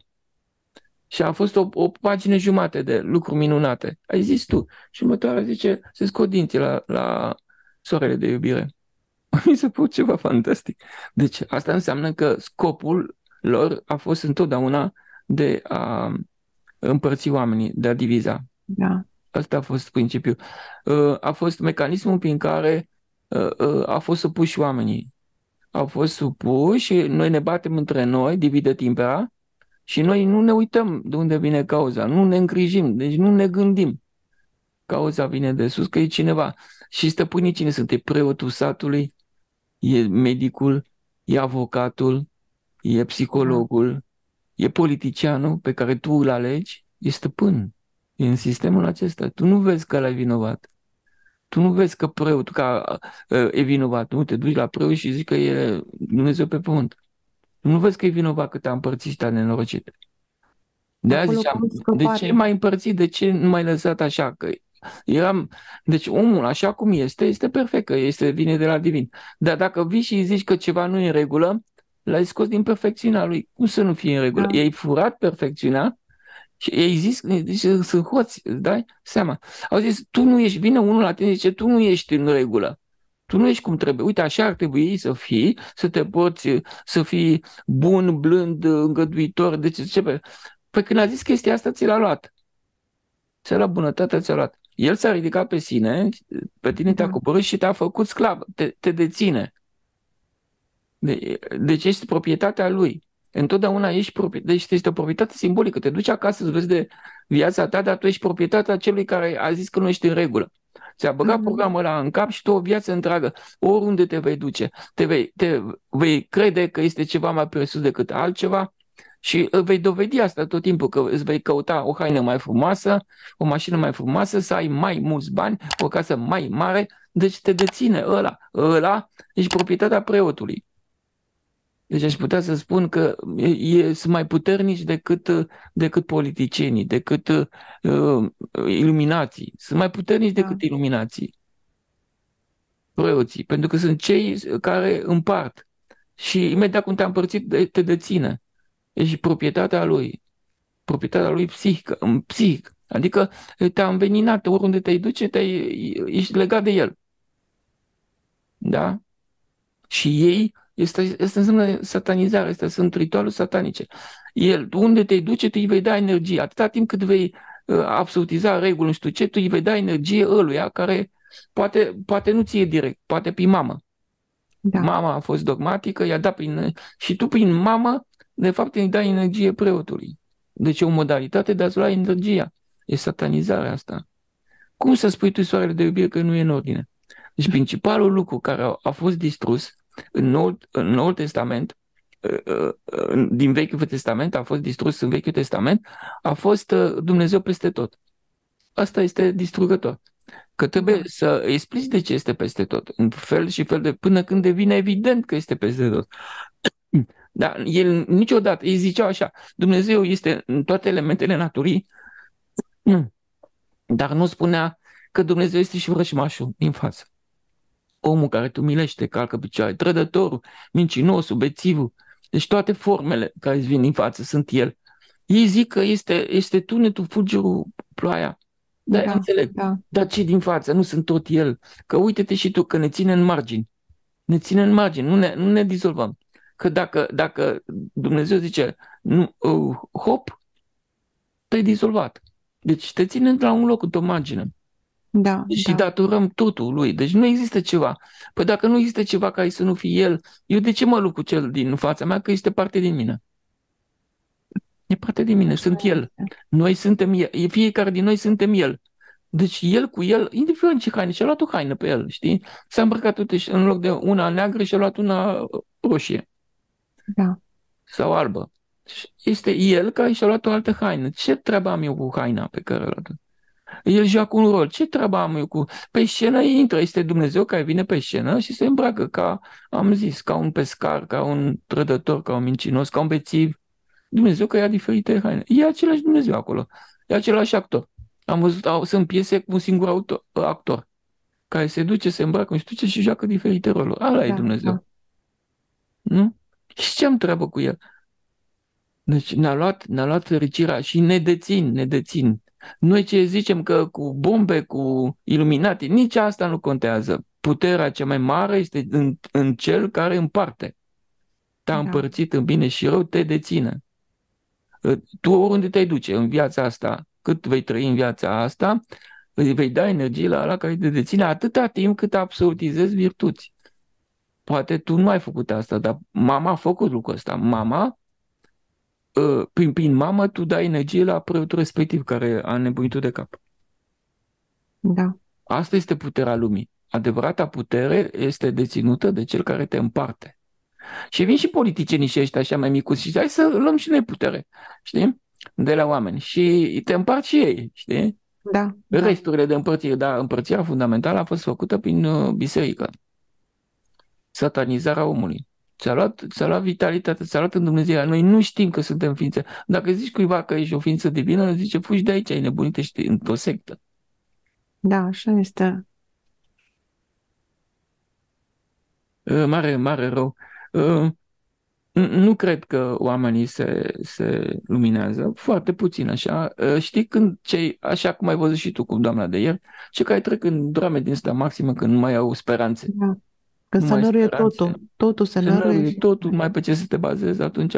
Și a fost o pagină jumate de lucruri minunate. Ai zis tu. Și următoarea zice, se scot dinții la soarele de iubire. Mi se pare ceva fantastic. Deci asta înseamnă că scopul lor a fost întotdeauna de a împărți oamenii, de a diviza.
Da.
Asta a fost principiul. A fost mecanismul prin care au fost supuși oamenii. Au fost supuși, noi ne batem între noi, divide timpera, și noi nu ne uităm de unde vine cauza, nu ne îngrijim, deci nu ne gândim. Cauza vine de sus, că e cineva. Și stăpânii cine sunt? E preotul satului, e medicul, e avocatul, e
Da.
psihologul, e politicianul pe care tu îl alegi, e stăpân. E în sistemul acesta. Tu nu vezi că ăla e vinovat. Tu nu vezi că preotul e vinovat. Nu te duci la preot și zici că e Dumnezeu pe pământ. Tu nu vezi că e vinovat că te-a împărțit și te-a nenorocit. De aia
Acolo
ziceam,
cum
de ce
scăpare.
m-ai împărțit? De ce nu m-ai lăsat așa? Că eram... Deci omul, așa cum este perfect, că vine de la divin. Dar dacă vii și îi zici că ceva nu e în regulă, l-ai scos din perfecțiunea lui. Cum să nu fie în regulă?
Da.
I-ai furat perfecțiunea și ei zis, deci sunt hoți, îți dai seama. Au zis, tu nu ești, vine unul la tine și zice, tu nu ești în regulă. Tu nu ești cum trebuie. Uite, așa ar trebui să fii, să te poți, să fii bun, blând, îngăduitor. Deci, ce? Păi când a zis chestia asta, ți l-a luat. Ți-a luat bunătatea, ți-a luat. El s-a ridicat pe sine, pe tine te-a
Da.
coborât și te-a făcut sclav, te deține. Deci ești proprietatea lui. Întotdeauna ești proprietar, deci este o proprietate simbolică. Te duci acasă să vezi de viața ta, dar tu ești proprietatea celui care a zis că nu ești în regulă. Ți-a băgat programul ăla în cap și tu o viață întreagă, oriunde te vei duce, te vei crede că este ceva mai presus decât altceva și vei dovedi asta tot timpul, că îți vei căuta o haină mai frumoasă, o mașină mai frumoasă, să ai mai mulți bani, o casă mai mare, deci te deține ăla. Ăla ești proprietatea preotului. Deci aș putea să spun că sunt mai puternici decât politicienii, decât iluminații. Sunt mai puternici decât iluminații, preoții, pentru că sunt cei care împart. Și imediat cum te-a împărțit, te deține. Ești proprietatea lui psihică, în psihic. Adică te-a înveninat, oriunde te-ai duce, ești legat de el. Da? Și ei, asta înseamnă satanizare, astea sunt ritualuri satanice. El, unde te duce, tu îi vei da energie. Atâta timp cât vei absolutiza reguli, nu știu ce, tu îi vei da energie ăluia care poate nu ție direct, poate prin mamă. Da. Mama a fost dogmatică, i-a dat și tu prin mamă, de fapt, îi dai energie preotului. Deci e o modalitate de a-ți lua energia. E satanizarea asta. Cum să spui tu soarele de iubire că nu e în ordine? Deci principalul lucru care a fost distrus în Noul Testament, din Vechiul Testament, a fost distrus în Vechiul Testament, a fost Dumnezeu peste tot. Asta este distrugător. Că trebuie să explici de ce este peste tot, în fel și fel până când devine evident că este peste tot. Dar el niciodată, ei ziceau așa, Dumnezeu este în toate elementele naturii, dar nu spunea că Dumnezeu este și vrăjmașul din față. Omul care te umilește, calcă picioare, trădătorul, mincinosul, bețivul, deci toate formele care îți vin din față sunt el. Ei zic că este tunetul, fulgerul, ploaia. Da, înțeleg. Da. Dar ce din față? Nu sunt tot el. Că uite-te și tu, că ne ține în margini. Ne ține în margini, nu ne dizolvăm. Că dacă Dumnezeu zice, hop, te-ai dizolvat. Deci te ține la un loc, într-o margine.
Da,
și datorăm totul lui. Deci nu există ceva. Păi dacă nu există ceva care să nu fie el, eu de ce mă lupt cu cel din fața mea? Că este parte din mine. E parte din mine, sunt el. Noi suntem el. Fiecare din noi suntem el. Deci el cu el, indiferent ce haine, și-a luat o haină pe el, știi? S-a îmbrăcat uite, în loc de una neagră și-a luat una roșie.
Da.
Sau albă. Este el care și-a luat o altă haină. Ce treabă am eu cu haina pe care o luat? El joacă un rol. Ce treabă am eu cu... Pe scenă intră, este Dumnezeu care vine pe scenă și se îmbracă ca, am zis, ca un pescar, ca un trădător, ca un mincinos, ca un bețiv. Dumnezeu care ia diferite haine. E același Dumnezeu acolo. E același actor. Am văzut, sunt piese cu un singur actor care se duce, se îmbracă, nu știu ce, și joacă diferite roluri. Ala e Dumnezeu. Da. Nu? Și ce am treabă cu el? Deci ne-a luat fericirea și ne dețin. Noi ce zicem că cu bombe, cu iluminati, nici asta nu contează. Puterea cea mai mare este în cel care împarte. Te-a împărțit în bine și rău, te deține. Tu oriunde te duce în viața asta, cât vei trăi în viața asta, îi vei da energie la ăla care te deține atâta timp cât absolutizezi virtuți. Poate tu nu ai făcut asta, dar mama a făcut lucrul ăsta. Mama, prin mamă, tu dai energie la preotul respectiv care a nebunit de cap.
Da.
Asta este puterea lumii. Adevărata putere este deținută de cel care te împarte. Și vin și politicienii și ăștia așa mai micuți și hai să luăm și noi putere, știi? De la oameni. Și te împart și ei, știi?
Da.
Resturile de împărțire, dar împărțirea fundamentală a fost făcută prin biserică. Satanizarea omului. Ți-a luat vitalitatea, ți-a luat în Dumnezeu. Noi nu știm că suntem ființe. Dacă zici cuiva că ești o ființă divină, zice, fugi de aici, ai nebunit, ești într-o sectă.
Da, așa este.
Mare rău. Nu cred că oamenii se luminează, foarte puțin așa. Știi când cei, așa cum ai văzut și tu cu doamna de ieri, cei care trec în drame din asta maximă când nu mai au speranțe.
Da. Când se năruie totul se năruie.
Totul, mai pe ce să te bazezi, atunci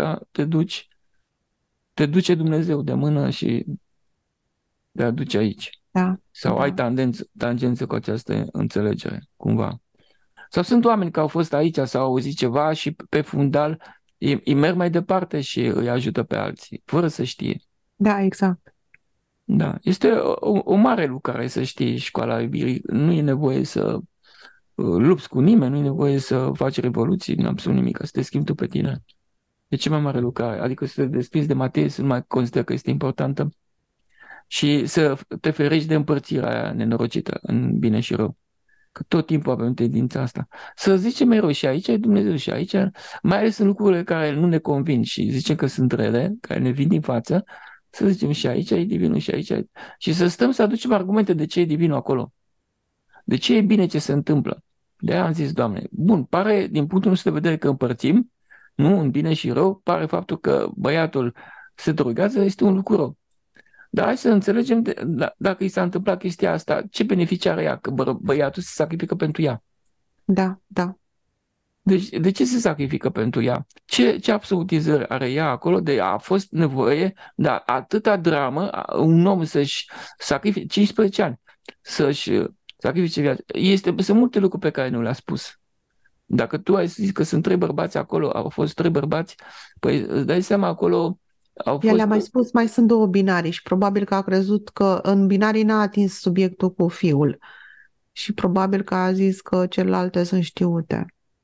te duce Dumnezeu de mână și te aduce aici.
Da.
Sau ai tangență cu această înțelegere, cumva. Sau sunt oameni care au fost aici, sau au auzit ceva și pe fundal Ei merg mai departe și îi ajută pe alții, fără să știe.
Da, exact.
Da, este o mare lucrare, să știi, școala iubirii. Nu e nevoie să lupți cu nimeni, nu e nevoie să faci revoluții, nu absolut nimic, să te schimbi tu pe tine. E cea mai mare lucrare. Adică să te desprizi de materie, să nu mai consider că este importantă și să te ferești de împărțirea aia nenorocită în bine și rău. Că tot timpul avem tendința asta. Să zicem mereu și aici e Dumnezeu și aici, mai ales în lucrurile care nu ne convin și zicem că sunt rele, care ne vin din față, să zicem și aici e divinul și aici e... Și să stăm să aducem argumente de ce e divinul acolo. De ce e bine ce se întâmplă. De-aia am zis, Doamne, bun, pare din punctul nostru de vedere că împărțim, nu în bine și rău, pare faptul că băiatul se drogează este un lucru rău. Dar hai să înțelegem dacă i s-a întâmplat chestia asta, ce beneficii are ea, că băiatul se sacrifică pentru ea.
Da, da.
Deci, de ce se sacrifică pentru ea? Ce absolutizări are ea acolo? De a fost nevoie, dar atâta dramă, un om să-și sacrifice 15 ani, să-și sacrifice viața. Sunt multe lucruri pe care nu le-a spus. Dacă tu ai zis că sunt 3 bărbați acolo, au fost 3 bărbați, păi îți dai seama acolo au
El
fost...
a mai spus, mai sunt 2 binarii și probabil că a crezut că în binarii n-a atins subiectul cu fiul. Și probabil că a zis că celelalte sunt știute.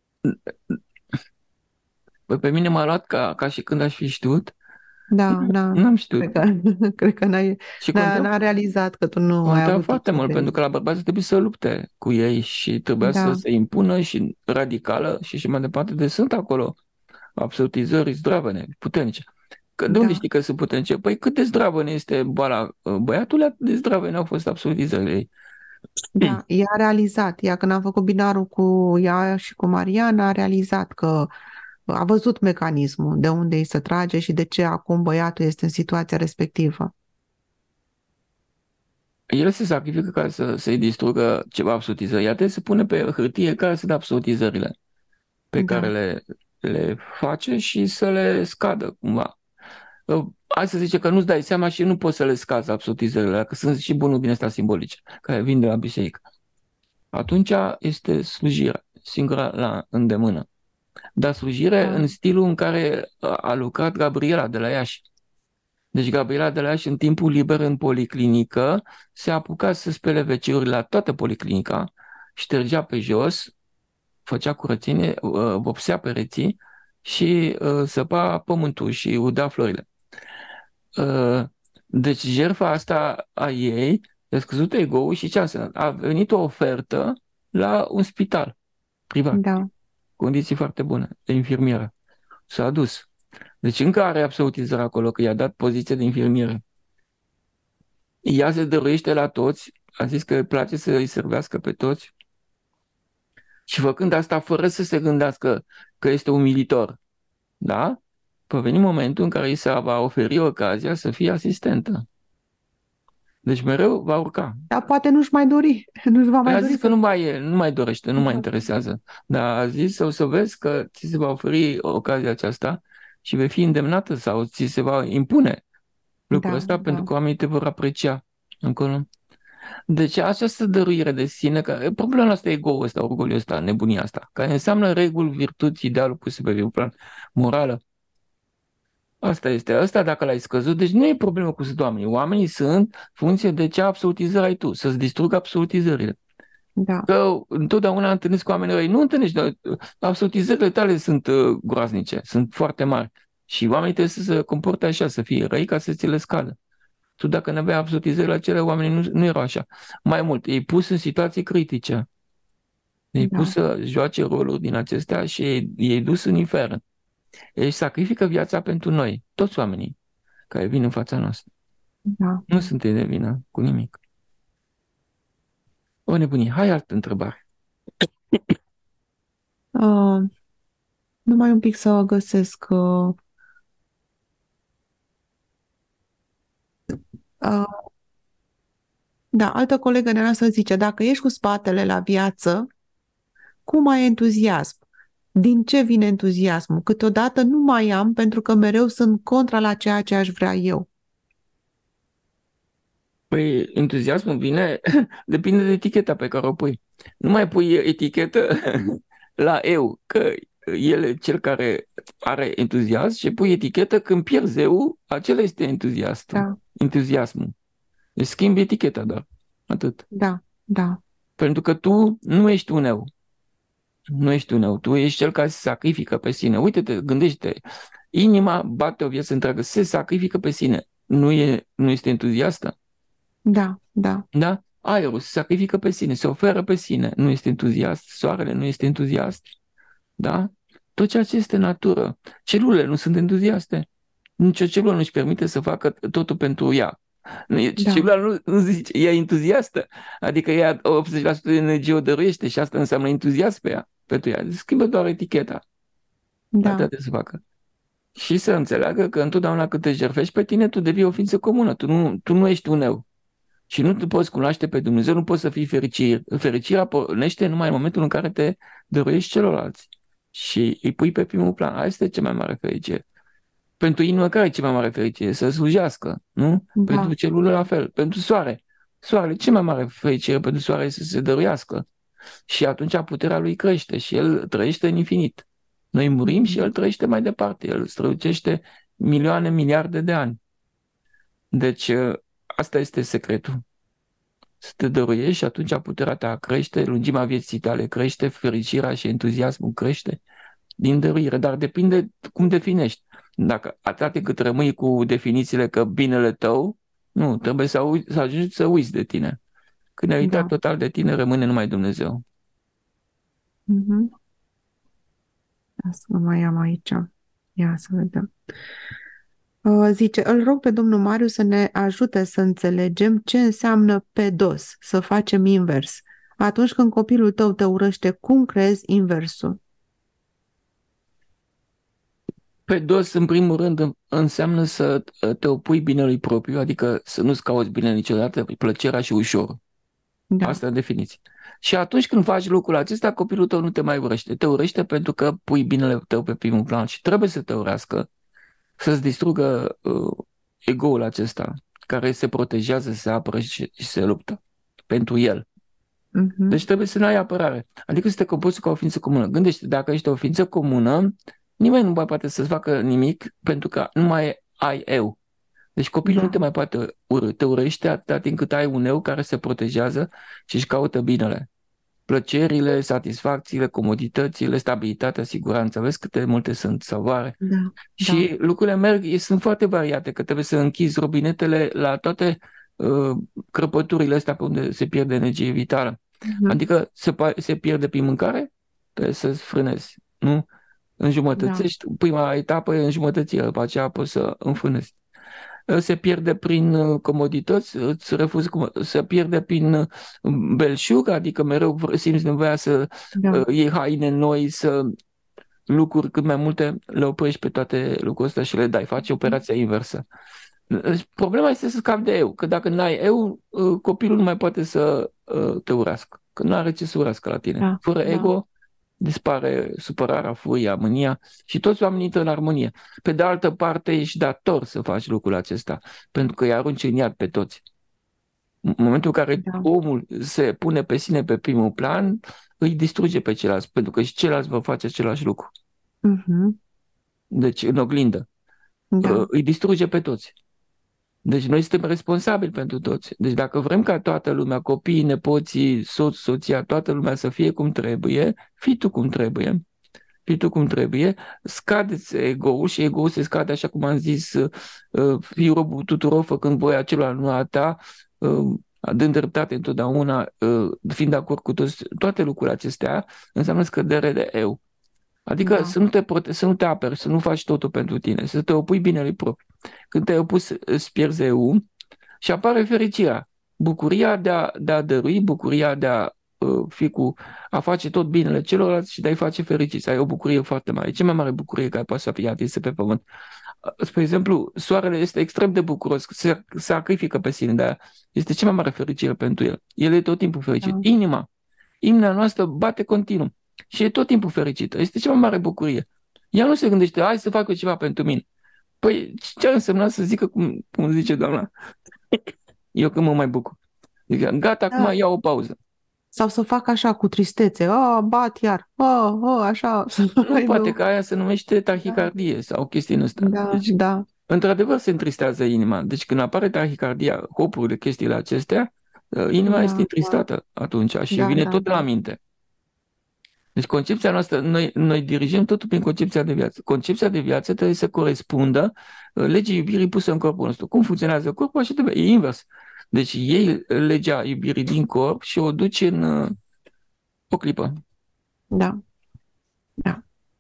Păi pe mine m-a luat ca și când aș fi știut.
Da,
N-am știut.
cred că
Și conta,
n-a realizat că tu nu ai
conta
avut timp
foarte
să
mult, pentru că
crezi.
la bărbați trebuie să lupte cu ei și trebuia să
Da,
se impună și radicală și mai departe. Deci sunt acolo absolutizări zdravene, puternice. Că de unde
da,
știi că sunt puternice? Păi cât de zdravăne este boala băiatului, atât de zdravene au fost absolutizările ei.
da. Ea a realizat. Ea când a făcut binarul cu ea și cu Mariana, a realizat că a văzut mecanismul, de unde îi se trage și de ce acum băiatul este în situația respectivă.
El se sacrifică ca să-i distrugă ceva absolutizări. Iar trebuie să pune pe hârtie care sunt absolutizările pe care
Da,
le face și să le scadă cumva. Hai să zice că nu-ți dai seama și nu poți să le scazi absolutizările, că sunt și bunuri din astea simbolice, care vin de la biserică. Atunci este slujirea, singura la îndemână. Dar slujire
da,
în stilul în care a lucrat Gabriela de la Iași. Deci Gabriela de la Iași, în timpul liber în policlinică, se apuca să spele WC-uri la toată policlinica, ștergea pe jos, făcea curățenie, vopsea pereții și săpa pământul și uda florile. Deci jertfa asta a ei a scăzut ego-ul și ce a însemnat? A venit o ofertă la un spital privat,
da,
condiții foarte bune, de infirmieră. S-a dus. Deci încă are absolutizare acolo, că i-a dat poziție de infirmieră. Ea se dăruiește la toți, a zis că îi place să îi servească pe toți și făcând asta fără să se gândească că este umilitor. Da? Va veni momentul în care îi se va oferi ocazia să fie asistentă. Deci mereu va urca.
dar poate nu-și mai dori, nu-și va
Păi
mai
a
dori
zis că
să...
nu mai dorește, nu mai
Da,
interesează. Dar a zis o să vezi că ți se va oferi ocazia aceasta și vei fi îndemnată sau ți se va impune lucrul
da,
ăsta pentru
da,
că oamenii te vor aprecia încolo. Deci această dăruire de sine, că problema asta e ego-ul ăsta, orgoliul ăsta, nebunia asta, care înseamnă reguli, virtuți, idealul puse pe viu plan, morală. Asta este. Asta dacă l-ai scăzut, deci nu e problemă cu oamenii. Oamenii sunt funcție de ce absolutizări ai tu, să-ți distrugă absolutizările.
da,
Că întotdeauna întâlnesc cu oameni răi. Nu întâlnești, dar absolutizările tale sunt groaznice, sunt foarte mari. Și oamenii trebuie să se comporte așa, să fie răi ca să ți le scadă. Tu dacă nu aveai absolutizările acelea, oamenii nu erau așa. Mai mult, ei pus în situații critice. Ei pus
da,
să joace roluri din acestea și ei dus în infern. Ei sacrifică viața pentru noi, toți oamenii care vin în fața noastră.
da.
Nu suntem de vină cu nimic. O nebunie. Hai altă întrebare.
Uh, numai un pic să găsesc... uh, da, altă colegă de noastră zice, dacă ești cu spatele la viață, cum ai entuziasm? Din ce vine entuziasmul? Câteodată nu mai am pentru că mereu sunt contra la ceea ce aș vrea eu.
Păi, entuziasmul vine, depinde de eticheta pe care o pui. Nu mai pui etichetă la eu, că el e cel care are entuziasm și pui etichetă când pierzi eu, acela este
Da,
entuziasmul. Deci schimbi eticheta doar. Atât.
da, da,
Pentru că tu nu ești un eu. Nu ești un eu. Tu ești cel care se sacrifică pe sine. Uite-te, gândește. Inima bate o viață întreagă. Se sacrifică pe sine. Nu este entuziastă?
da, da,
Da? Aerul se sacrifică pe sine. Se oferă pe sine. Nu este entuziast. Soarele nu este entuziast. Da? Tot ceea ce este natură. Celulele nu sunt entuziaste. Nicio celulă nu își permite să facă totul pentru ea.
da,
Celula nu zice, ea e entuziastă, adică ea 80% de energie o dăruiește și asta înseamnă entuziasm pe ea, pentru ea. Schimbă doar eticheta. Atât
da,
trebuie să facă. Și să înțeleagă că întotdeauna când te jertfești pe tine, tu devii o ființă comună. Tu nu ești un eu. Și nu te poți cunoaște pe Dumnezeu, nu poți să fii fericit. Fericirea pornește numai în momentul în care te dăruiești celorlalți și îi pui pe primul plan. Asta este cea mai mare fericire. Pentru inimă, care e cea mai mare fericire? Să slujească, nu? Pentru
da,
celulă, la fel. Pentru soare. Soarele, cea mai mare fericire pentru soare este să se dăruiască. Și atunci puterea lui crește și el trăiește în infinit. Noi murim și el trăiește mai departe. El strălucește milioane, miliarde de ani. Deci, asta este secretul. Să te dăruiești și atunci puterea ta crește, lungimea vieții tale crește, fericirea și entuziasmul crește din dăruire, dar depinde cum definești. Dacă atât timp cât rămâi cu definițiile că binele tău, nu, trebuie să ajungi să uiți de tine. Când ai uitat
da.
total de tine, rămâne numai Dumnezeu.
Mhm. Să mai am aici. Ia să vedem. Zice, îl rog pe domnul Mariu să ne ajute să înțelegem ce înseamnă pe dos, să facem invers. Atunci când copilul tău te urăște, cum crezi inversul?
Pe dos, în primul rând, înseamnă să te opui binelui propriu, adică să nu-ți cauți bine niciodată, plăcerea și ușor.
Da.
Asta e definiție. Și atunci când faci lucrul acesta, copilul tău nu te mai urăște. Te urăște pentru că pui binele tău pe primul plan și trebuie să te urească, să-ți distrugă ego-ul acesta, care se protejează, se apără și se luptă pentru el.
Mhm.
Deci trebuie să nu ai apărare. Adică să te comporți ca o ființă comună. Gândește, dacă ești o ființă comună, nimeni nu mai poate să-ți facă nimic pentru că nu mai ai eu. Deci copilul nu
Da,
te mai poate urâ. Te urăște atâta timp cât ai un eu care se protejează și își caută binele. Plăcerile, satisfacțiile, comoditățile, stabilitatea, siguranța. Vezi câte multe sunt, savoare.
da, da.
Și lucrurile sunt foarte variate, că trebuie să închizi robinetele la toate crăpăturile astea pe unde se pierde energie vitală.
Mhm.
Adică se pierde prin mâncare, trebuie să frânezi, nu?
Da,
Înjumătățești, prima etapă e înjumătățirea, după aceea poți să înfrânezi. Se pierde prin comodități, îți refuzi, se pierde prin belșug, adică mereu simți nevoia să
da,
iei haine noi, să lucruri cât mai multe, le oprești pe toate lucrurile astea și le dai, faci operația inversă. Deci, problema este să scapi de eu, că dacă n-ai eu, copilul nu mai poate să te urască, că nu are ce să urască la tine.
da,
Fără
da.
ego, dispare supărarea, furia, mânia și toți oamenii intră în armonie. Pe de altă parte, ești dator să faci lucrul acesta, pentru că îi arunci în iad pe toți. În momentul în care
Da.
omul se pune pe sine pe primul plan, îi distruge pe ceilalți, pentru că și ceilalți vor face același lucru.
Mhm.
Deci, în oglindă,
Da,
îi distruge pe toți. Deci noi suntem responsabili pentru toți. Deci dacă vrem ca toată lumea, copiii, nepoții, soția, toată lumea să fie cum trebuie, fii tu cum trebuie. Fii tu cum trebuie, scade-ți ego-ul și ego-ul se scade, așa cum am zis, fii robul tuturor, făcând voia celor nu a ta, dând dreptate întotdeauna, fiind de acord cu toți, toate lucrurile acestea înseamnă scădere de eu. Adică
da,
să nu te aperi, să nu faci totul pentru tine, să te opui binelui propriu. Când te-ai opus, îți pierzi eu și apare fericirea. Bucuria de a dărui, bucuria de a face tot binele celorlalți și de a-i face fericiți. Ai o bucurie foarte mare. Cea mai mare bucurie care poate să fie atinsă pe pământ. Spre exemplu, soarele este extrem de bucuros, se sacrifică pe sine, dar este cea mai mare fericire pentru el. El e tot timpul fericit.
da.
Inima noastră bate continuu și e tot timpul fericită. Este cea mai mare bucurie. Ea nu se gândește, hai să fac eu ceva pentru mine. Păi ce ar însemna să zică cum zice doamna? Eu când mă mai bucur. Zic, gata, acum
Da,
iau o pauză.
Sau să fac așa cu tristețe, bat iar, așa,
Nu,
ai
poate
meu.
că aia se numește
Da,
tahicardie sau chestii în ăsta.
da,
Deci,
da,
într-adevăr, se întristează inima. Deci când apare tahicardia, hopurile, chestiile acestea, inima este
da, da,
întristată atunci și
da,
vine
da,
tot de la
da,
minte. Deci concepția noastră, noi dirijăm totul prin concepția de viață. Concepția de viață trebuie să corespundă legii iubirii pusă în corpul nostru. Cum funcționează corpul? Așa trebuie. E invers. Deci iei legea iubirii din corp și o duci în o clipă.
da, da,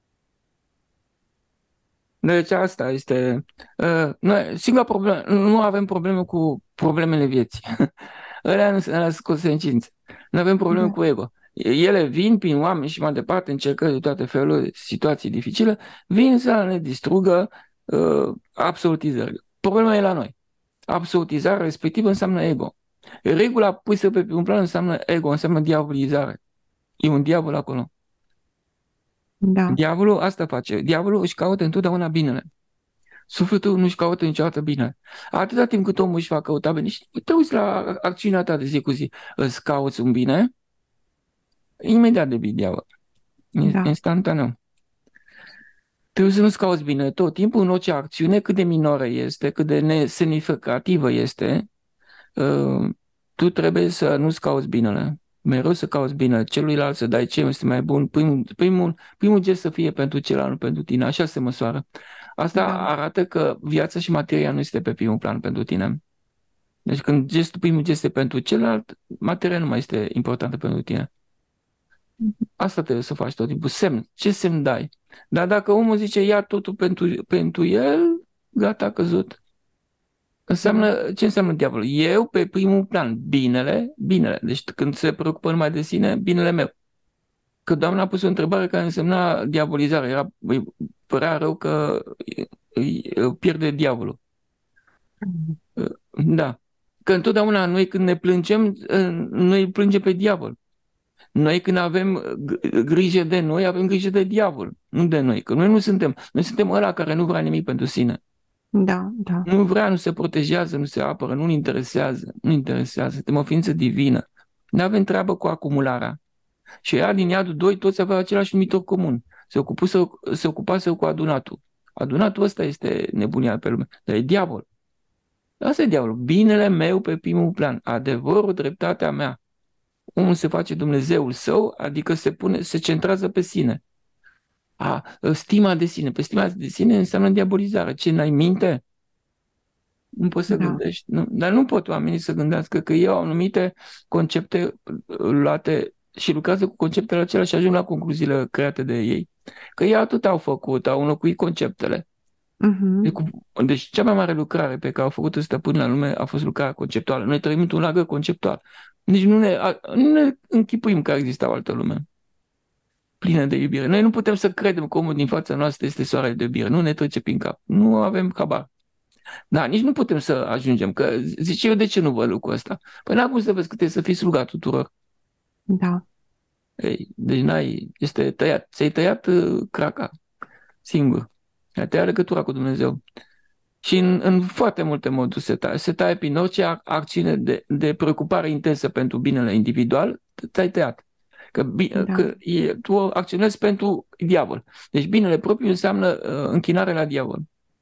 Deci asta este. Noi, singura problemă, nu avem probleme cu problemele vieții. Alea sunt consecințe. Nu avem probleme
da,
cu ego. Ele vin prin oameni și mai departe, încercări de toate felurile, situații dificile, vin să ne distrugă absolutizările. Problema e la noi. Absolutizarea respectivă înseamnă ego. Regula pusă pe un plan înseamnă ego, înseamnă diabolizare. E un diavol acolo.
da.
Diavolul asta face. Diavolul își caută întotdeauna binele. Sufletul nu-și caută niciodată bine. Atâta timp cât omul își va căuta bine și te uiți la acțiunea ta de zi cu zi, îți cauți un bine, imediat devii diavol.
Da.
Instantaneu. Trebuie să nu-ți cauți bine tot timpul în orice acțiune, cât de minoră este, cât de nesemnificativă este, tu trebuie să nu-ți cauți binele. Mereu să cauți bine celuilalt, să dai ce este mai bun. Primul gest să fie pentru celălalt, nu pentru tine. Așa se măsoară. Asta
Da.
arată că viața și materia nu este pe primul plan pentru tine. Deci când primul gest este pentru celălalt, materia nu mai este importantă pentru tine. Asta trebuie să faci tot timpul. Semn. Ce semn dai? Dar dacă omul zice ia totul pentru el, gata, a căzut.
Da.
Ce înseamnă diavolul? Eu pe primul plan, binele. Deci când se preocupă numai de sine, binele meu. Că doamna a pus o întrebare care însemna diabolizare. Îi părea rău că îi pierde diavolul. Da. Că întotdeauna noi când ne plângem, noi plângem pe diavol. Noi când avem grijă de noi, avem grijă de diavol, nu de noi. Că noi suntem ăla care nu vrea nimic pentru sine.
Da. Da.
Nu vrea, nu se protejează, nu se apără, nu-l interesează, nu interesează. Suntem o ființă divină. Nu avem treabă cu acumularea. Și ea din iadul 2 toți aveau același numitor comun. Se ocupase cu adunatul. Adunatul ăsta este nebunia pe lume. Dar e diavol. Asta e diavolul. Binele meu pe primul plan. Adevărul, dreptatea mea. Omul se face Dumnezeul său, adică se centrează pe sine. Stima de sine. Pe stima de sine înseamnă diabolizare. Ce, n-ai minte? Nu poți să
Da.
gândești. Nu. Dar nu pot oamenii să gândească că ei au anumite concepte luate și lucrează cu conceptele acelea și ajung la concluziile create de ei. Că ei atât au făcut, au înlocuit conceptele.
Mhm.
Deci cea mai mare lucrare pe care au făcut-o stăpânii la lume a fost lucrarea conceptuală. Noi trăim într-un lagăr conceptual. Nici nu ne închipuim că există o altă lume plină de iubire. Noi nu putem să credem că omul din fața noastră este soarele de iubire. Nu ne trece prin cap. Nu avem habar. Da, nici nu putem să ajungem. Că zice eu, de ce nu văd lucrul ăsta? Păi n-am cum să vezi că trebuie să fii slugat tuturor.
Da.
Ei, deci este tăiat. Ți-ai tăiat craca singur. Ai tăiat legătura cu Dumnezeu. Și în foarte multe moduri se taie. Se taie prin orice acțiune de preocupare intensă pentru binele individual, ți-ai tăiat.
Da.
Tu acționezi pentru diavol. Deci binele propriu înseamnă închinare la diavol.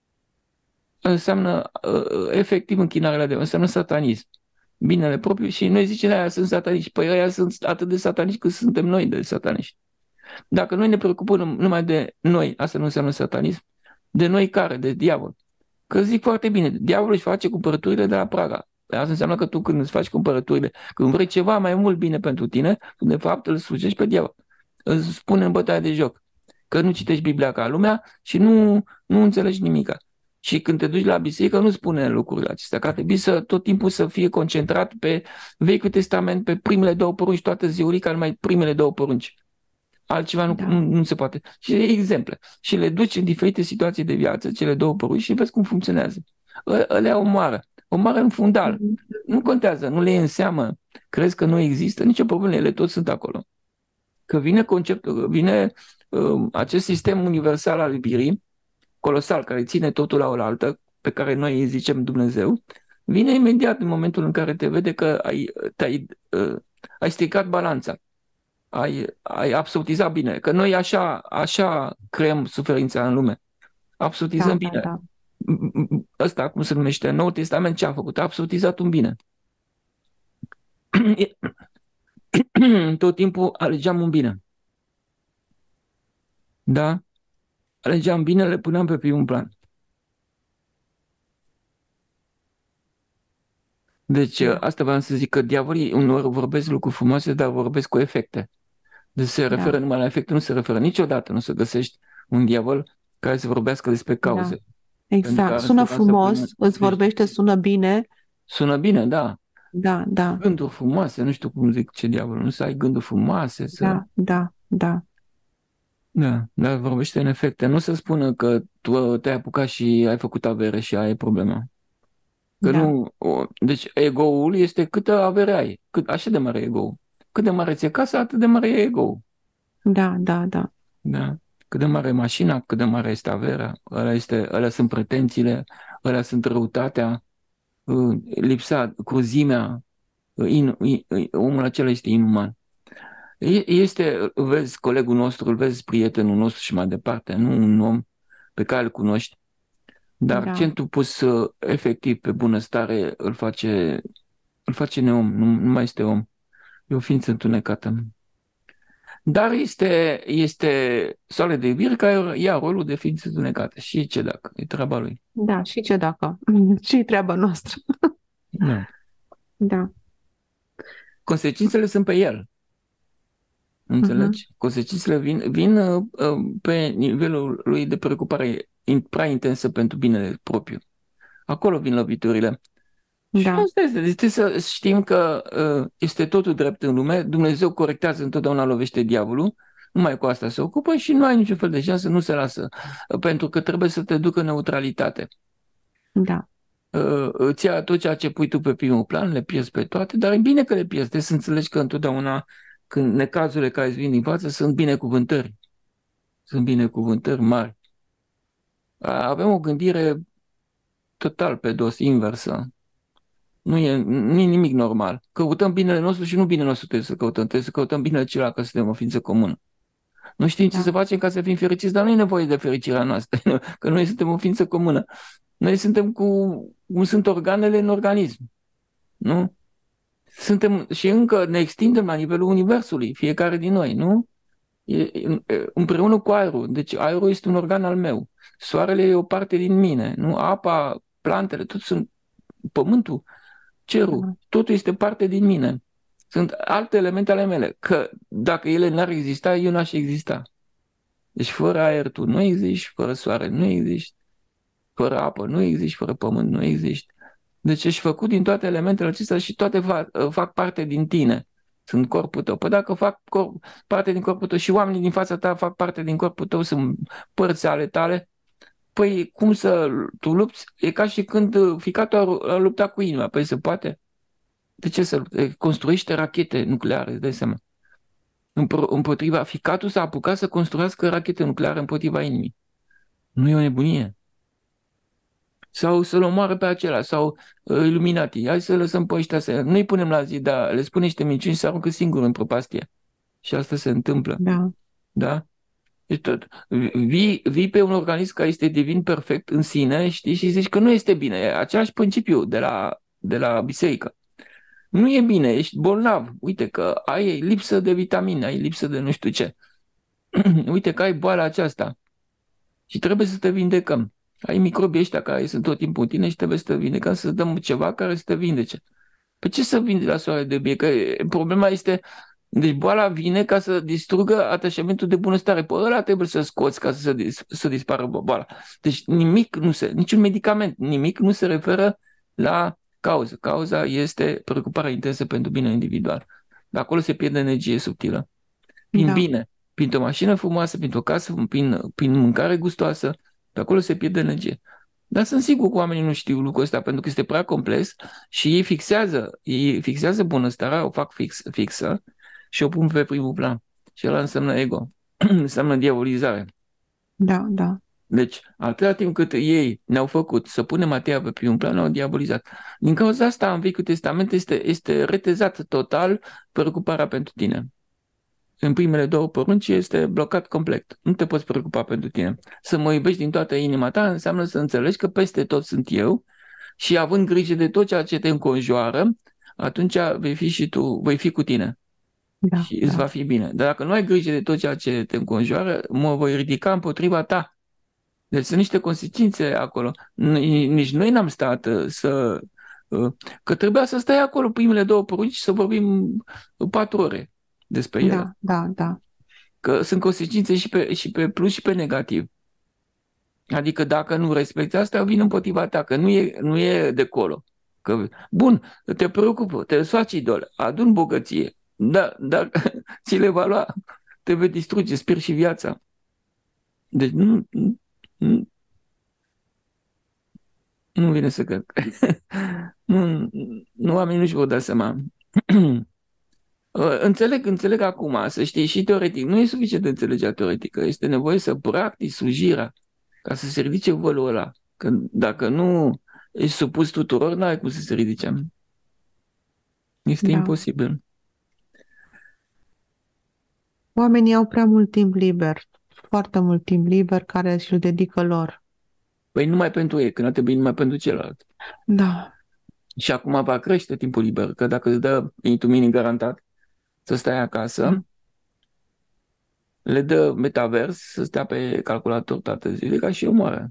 Înseamnă efectiv închinare la diavol. Înseamnă satanism. Binele propriu și noi zicem aia sunt sataniști. Păi aia sunt atât de sataniști cât suntem noi de sataniști. Dacă noi ne preocupăm numai de noi, asta nu înseamnă satanism. De noi care? De diavol. Că zic foarte bine, diavolul își face cumpărăturile de la Praga. Asta înseamnă că tu când îți faci cumpărăturile, când vrei ceva mai mult bine pentru tine, de fapt îl slujești pe diavol. Îți spune în bătaia de joc că nu citești Biblia ca lumea și nu înțelegi nimica. Și când te duci la biserică nu spune lucrurile acestea, că ar trebui să tot timpul să fie concentrat pe Vechiul Testament, pe primele două porunci, toată ziurica, numai primele două porunci. Altceva
Da.
nu se poate. Și exemple. Și le duci în diferite situații de viață, cele două porunci, și vezi cum funcționează. Ălea omoară. Omoară în fundal.
Mhm.
Nu contează, nu le iei în seamă. Crezi că nu există? Nicio problemă, ele tot sunt acolo. Că vine acest sistem universal al iubirii, colosal, care ține totul la oaltă, pe care noi îi zicem Dumnezeu, vine imediat în momentul în care te vede că te-ai ai stricat balanța, ai absolutizat bine, că noi așa creăm suferința în lume. Absolutizăm
Da, da,
bine.
da.
Ăsta, cum se numește, Noul Testament ce a făcut? A absolutizat un bine. Tot timpul alegeam un bine. Da? Alegeam bine, le puneam pe primul plan. Deci
Da,
asta vreau să zic, că diavolii uneori vorbesc lucruri frumoase, dar vorbesc cu efecte. Deci se
da,
referă numai la efecte, nu se referă niciodată, nu să găsești un diavol care să vorbească despre
da.
cauze. Pentru că
Exact. Sună
asta
frumos,
primul.
îți
Deci,
vorbește, sună bine.
sună bine, da.
Da, da,
Gânduri frumoase, nu știu cum zic ce diavol, nu să ai gânduri frumoase, să...
da, da, da,
Da, dar vorbește în efecte. Nu să spună că tu te-ai apucat și ai făcut avere și aia e problema. Că
da,
nu... Deci ego-ul este câtă avere ai. Așa de mare e ego-ul. Cât de mare ți-e casa, atât de mare e ego-ul.
da, da, da,
Da? Cât de mare e mașina, cât de mare este averea. Alea sunt pretențiile, alea sunt răutatea, lipsa, cruzimea. Omul acela este inuman. Este, vezi, colegul nostru, îl vezi, prietenul nostru și mai departe, nu un om pe care îl cunoști, dar
da,
accentul pus efectiv pe bunăstare îl face neom, nu mai este om. E o ființă întunecată. Dar este soare de iubire care ia rolul de ființă întunecată. Și ce dacă? E treaba lui.
da. Și ce dacă? Și treaba noastră.
Da.
Da.
Consecințele sunt pe el.
Mhm.
Înțelegi? Consecințele vin pe nivelul lui de preocupare prea intensă pentru binele propriu. Acolo vin loviturile. Și
Da,
asta este. Deci trebuie să știm că este totul drept în lume. Dumnezeu corectează întotdeauna, lovește diavolul. Numai cu asta se ocupă și nu ai niciun fel de șansă, nu se lasă. Pentru că trebuie să te ducă în neutralitate.
da,
Îți ia tot ceea ce pui tu pe primul plan, le pierzi pe toate, dar e bine că le pierzi. Trebuie să înțelegi că întotdeauna, când necazurile care îți vin din față, sunt binecuvântări. Sunt binecuvântări mari. Avem o gândire total pe dos, inversă. Nu e nimic normal. Căutăm binele nostru și nu binele nostru trebuie să căutăm binele celălalt, că suntem o ființă comună. Nu știm ce
da,
să facem ca să fim fericiți, dar nu e nevoie de fericirea noastră, că noi suntem o ființă comună. Noi suntem cum sunt organele în organism, nu? Suntem și încă ne extindem la nivelul universului, fiecare din noi, nu? Împreună cu aerul. Deci aerul este un organ al meu. Soarele e o parte din mine, nu? Apa, plantele, tot sunt pământul, cerul,
da,
totul este parte din mine. Sunt alte elemente ale mele, că dacă ele n-ar exista, eu n-aș exista. Deci fără aer tu nu existi, fără soare nu existi, fără apă nu existi, fără pământ nu existi. Deci ești făcut din toate elementele acestea și toate fac parte din tine. Sunt corpul tău. Păi dacă fac parte din corpul tău și oamenii din fața ta fac parte din corpul tău, sunt părți ale tale, păi cum să tu lupți? E ca și când ficatul a luptat cu inima. Păi se poate? De ce să lupte? Construiește rachete nucleare, îți dai seama. Împotriva, ficatul s-a apucat să construiască rachete nucleare împotriva inimii. Nu e o nebunie. Sau să-l omoară pe acela, sau Illuminati. Hai să lăsăm pe ăștia să... Nu-i punem la zi, dar le spune niște minciuni și se aruncă singur în prăpastie. Și asta se întâmplă.
da,
Da? Deci tot. Vii pe un organism care este divin perfect în sine, știi, și zici că nu este bine. E același principiu de la biserică. Nu e bine, ești bolnav. Uite că ai lipsă de vitamine, ai lipsă de nu știu ce. Uite că ai boala aceasta și trebuie să te vindecăm. Ai microbii ăștia care sunt tot timpul în tine și trebuie să te vindecăm, să dăm ceva care să te vindece. Pe ce să vinde la soare de bine? Că problema este, deci boala vine ca să distrugă atașamentul de bunăstare. Pe ăla trebuie să scoți ca să dispară boala. Deci niciun medicament, nimic nu se referă la cauză. Cauza este preocuparea intensă pentru bine individual. De acolo se pierde energie subtilă. Prin
da,
bine, printr-o mașină frumoasă, printr-o casă, prin mâncare gustoasă, de acolo se pierde energie. Dar sunt sigur că oamenii nu știu lucrul ăsta pentru că este prea complex și ei fixează bunăstarea, o fac fixă și o pun pe primul plan. Și ăla înseamnă ego, înseamnă diavolizare.
da, da.
Deci, atâta timp cât ei ne-au făcut să punem Mateia pe primul plan, ne-au diabolizat. Din cauza asta, în Vechiul Testament este retezat total preocuparea pentru tine. În primele două porunci este blocat complet. Nu te poți preocupa pentru tine. Să mă iubești din toată inima ta înseamnă să înțelegi că peste tot sunt eu și având grijă de tot ceea ce te înconjoară, atunci vei fi și tu, voi fi cu tine
Da,
și îți va
da,
fi bine. Dar dacă nu ai grijă de tot ceea ce te înconjoară, mă voi ridica împotriva ta. Deci sunt niște consecințe acolo. Nici noi n-am stat că trebuia să stai acolo primele două porunci și să vorbim 4 ore despre ele.
da, da, da,
Că sunt consecințe și pe plus și pe negativ. Adică dacă nu respecti asta, vin împotriva ta, că nu e de colo. Că, bun, te preocupă, te faci idol, adun bogăție, dar ți le va lua, te vei distruge, spiri și viața. Deci nu, nu vine să cred. Nu, oamenii nu-și vor da seama. Înțeleg acum, să știi, și teoretic. Nu e suficient de înțelegea teoretică. Este nevoie să practici slujirea ca să se ridice vălul ăla. Că dacă nu ești supus tuturor, n-ai cum să se ridice. Este
da.
imposibil.
Oamenii au prea mult timp liber, foarte mult timp liber care și-l dedică lor.
Păi numai pentru ei, când ar trebui numai pentru celălalt.
Da,
Și acum va crește timpul liber, că dacă îți dă venitul minim garantat să stai acasă,
da,
le dă metavers să stea pe calculator toată ziua și omoară.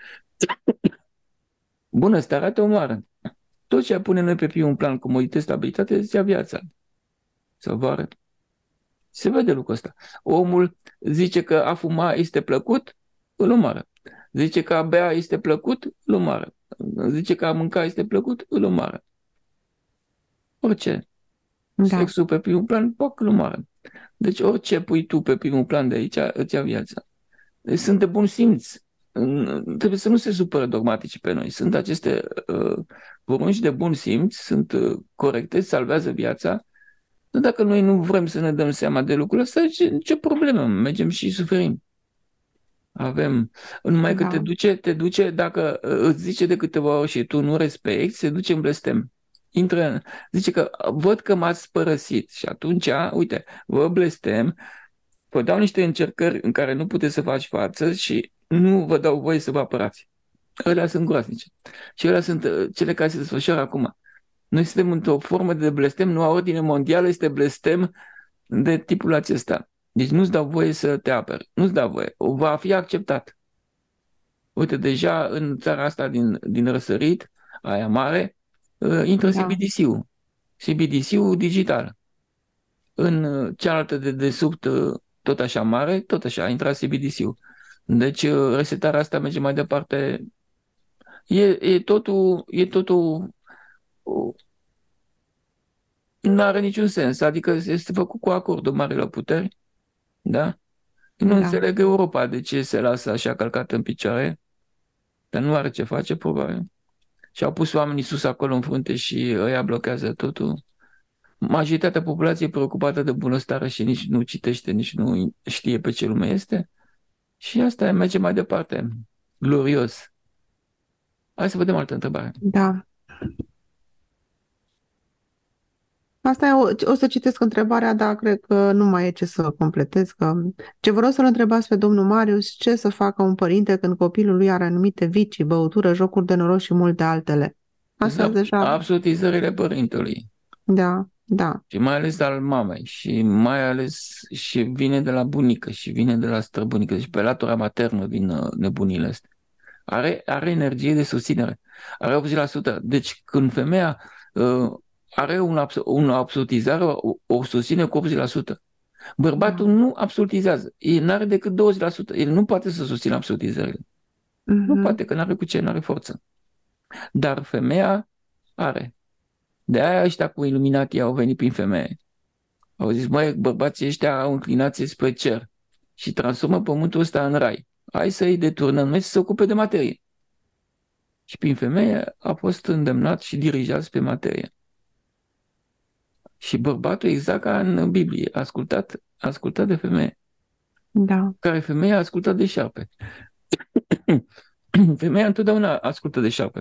Bunăstarea te omoară. Tot ce pune noi pe primul plan, comoditate, stabilitate, îți ia viața. Să vă arăt. Se vede lucrul ăsta. Omul zice că a fuma este plăcut, îl omoară. Zice că a bea este plăcut, îl omoară. Zice că a mânca este plăcut, îl omoară. Orice.
da,
Sexul pe primul plan, poc, îl omoară. Deci orice pui tu pe primul plan de aici, îți ia viața. Deci sunt de bun simț. Trebuie să nu se supără dogmatici pe noi. Sunt aceste porunci de bun simț, sunt corecte, salvează viața. Dar dacă noi nu vrem să ne dăm seama de lucrul ăsta, ce problemă? Mergem și suferim. Avem, numai că te
da,
duce, dacă îți zice de câteva ori și tu nu respecti, se duce în blestem. Zice că văd că m-ați părăsit și atunci, uite, vă blestem, vă dau niște încercări în care nu puteți să faci față și nu vă dau voie să vă apărați. Ălea sunt groaznice. Și ălea sunt cele care se desfășoară acum. Noi suntem într-o formă de blestem, noua ordine mondială este blestem de tipul acesta. Deci nu-ți dau voie să te aperi. Nu-ți dau voie. Va fi acceptat. Uite, deja în țara asta din răsărit, aia mare, intră
da,
CBDC-ul. CBDC-ul digital. În cealaltă de desubt, tot așa mare, tot așa, a intrat CBDC-ul. Deci resetarea asta merge mai departe. E totul nu are niciun sens. Adică este făcut cu acordul marilor puteri, da? Nu
da,
înțeleg Europa de ce se lasă așa călcată în picioare, dar nu are ce face, probabil. Și au pus oamenii sus acolo în frunte și ăia blochează totul. Majoritatea populației e preocupată de bunăstare și nici nu citește, nici nu știe pe ce lume este. Și asta merge mai departe. Glorios. Hai să vedem altă întrebare.
da. Asta e o să citesc întrebarea, dar cred că nu mai e ce să completez. Ce vreau să-l întrebați pe domnul Marius, ce să facă un părinte când copilul lui are anumite vicii, băutură, jocuri de noroc și multe altele? Asta deja,
Absolutizările părintelui.
da, da,
Și mai ales al mamei și mai ales și vine de la bunică și vine de la străbunică. Deci pe latura maternă vin nebunile astea. Are energie de susținere. Are 80%. Deci când femeia are un absolutizare, o susține cu 80%.
da.
Bărbatul nu absolutizează. El nu are decât 20%. El nu poate să susțină absolutizările. Nu
Mhm,
poate, că nu are cu ce, nu are forță. Dar femeia are. De aia ăștia cu iluminatii au venit prin femeie. Au zis, măi, bărbații ăștia au înclinație spre cer și transformă pământul ăsta în rai. Hai să-i deturnăm noi să se ocupe de materie. Și prin femeie a fost îndemnat și dirijat spre materie. Și bărbatul, exact ca în Biblie, a ascultat de femeie.
da,
Care femeia a ascultat de șarpe. Femeia întotdeauna ascultă de șarpe.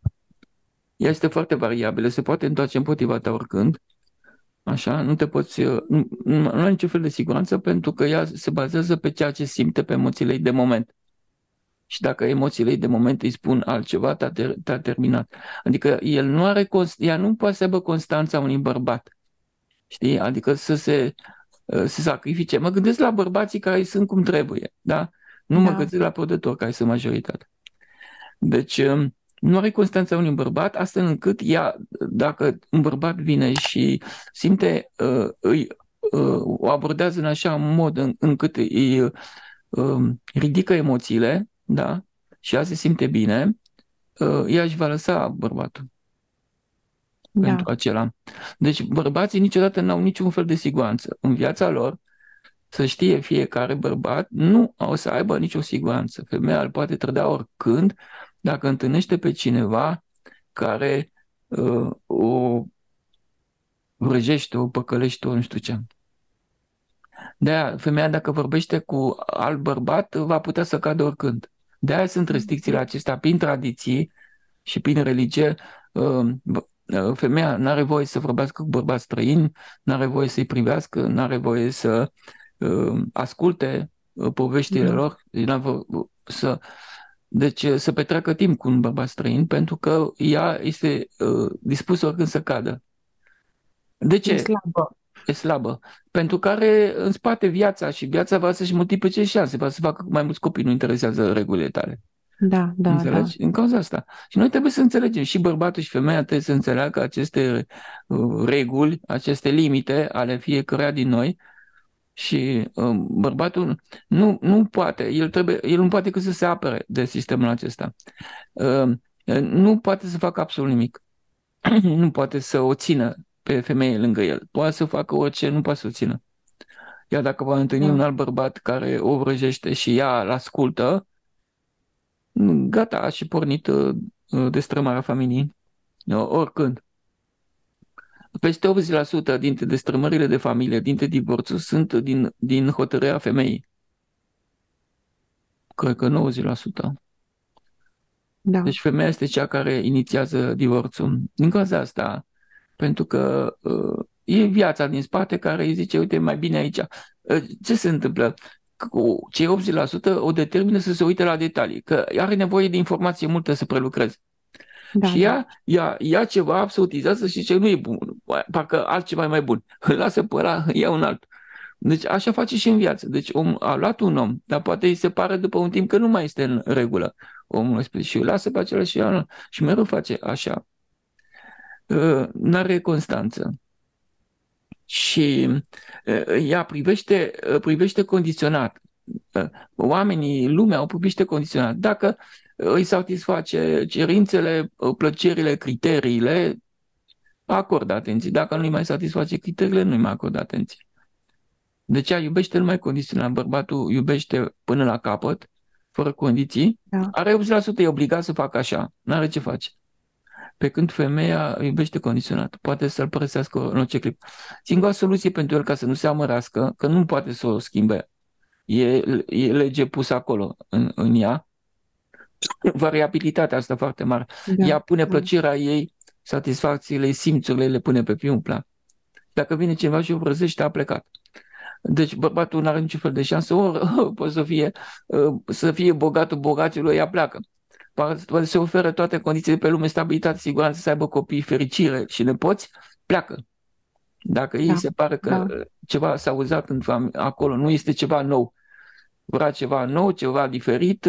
Ea este foarte variabilă, se poate întoarce împotriva ta oricând, așa, nu te poți, nu ai niciun fel de siguranță pentru că ea se bazează pe ceea ce simte, pe emoțiile ei de moment. Și dacă emoțiile ei de moment îi spun altceva, t-a terminat. Adică ea nu poate să aibă constanța unui bărbat. Știi? Adică să sacrifice. Mă gândesc la bărbații care sunt cum trebuie, da? Nu mă
Da,
gândesc la prădători, care sunt majoritatea. Deci, nu are constanța unui bărbat, astfel încât ea, dacă un bărbat vine și simte, o abordează în așa mod încât îi ridică emoțiile, da? Și ea se simte bine, ea își va lăsa bărbatul
da,
pentru acela. Deci bărbații niciodată n-au niciun fel de siguranță. În viața lor, să știe fiecare bărbat, nu o să aibă nicio siguranță. Femeia îl poate trăda oricând dacă întâlnește pe cineva care o vrăjește, o păcălește, o nu știu ce. De-aia, femeia, dacă vorbește cu alt bărbat, va putea să cadă oricând. De-aia sunt restricțiile acestea prin tradiții și prin religie. Femeia nu are voie să vorbească cu bărbați străini, nu are voie să-i privească, nu are voie să asculte poveștile
da.
lor, să, deci să petreacă timp cu un bărbat străin, pentru că ea este dispusă oricând să cadă. De
E
ce?
slabă.
E slabă. Pentru că are în spate viața și viața va să-și multiplice șanse, va să facă mai mulți copii, nu interesează regulile tale.
Da, da, da.
Înțelegi? În cauza asta. Și noi trebuie să înțelegem, și bărbatul și femeia trebuie să înțeleagă aceste reguli, aceste limite ale fiecăruia din noi și bărbatul nu poate, el nu poate decât să se apere de sistemul acesta. Nu poate să facă absolut nimic. Nu poate să o țină pe femeie lângă el. Poate să facă orice, nu poate să o țină. Iar dacă va întâlni
Da.
un alt bărbat care o vrăjește și ea îl ascultă, gata, a și pornit destrămarea familiei. Oricând. Peste 80% dintre destrămările de familie, dintre divorțuri, sunt din hotărârea femeii. Cred că 90%.
Da.
Deci femeia este cea care inițiază divorțul. Din cauza asta, pentru că e viața din spate care îi zice, uite, mai bine aici. Ce se întâmplă? Cu cei 80% o determină să se uite la detalii, că are nevoie de informație multă să prelucreze.
Da,
Și
da.
ia ceva, absolutizează și zice, nu e bun, parcă altceva e mai bun. Îl lasă pe ăla, ia un alt. Deci așa face și în viață. Deci a luat un om, dar poate îi se pare după un timp că nu mai este în regulă omul ăsta și îl lasă pe acela și mereu face așa. N-are constanță. Și ea privește condiționat. Oamenii, lumea o privește condiționat. Dacă îi satisface cerințele, plăcerile, criteriile, acordă atenție. Dacă nu îi mai satisface criteriile, nu îi mai acordă atenție. Deci ea iubește numai condiționat. Bărbatul iubește până la capăt, fără condiții.
Da.
Are 80%, e obligat să facă așa. N-are ce face. Pe când femeia iubește condiționat. Poate să-l părăsească în orice clip. Singura soluție pentru el ca să nu se amărască, că nu poate să o schimbe, e lege pusă acolo în ea, variabilitatea asta foarte mare.
Da.
Ea pune
Da.
plăcerea ei, satisfacțiile, simțurile, le pune pe primul plan. Dacă vine cineva și o vrăzește, a plecat. Deci bărbatul nu are niciun fel de șansă, ori poate să fie bogatul bogaților, ea pleacă. Poate se oferă toate condițiile pe lume, stabilitate, siguranță, să aibă copii, fericire și nepoți, pleacă. Dacă ei
Da.
se pare că
Da.
ceva s-a uzat acolo, nu este ceva nou, vrea ceva nou, ceva diferit,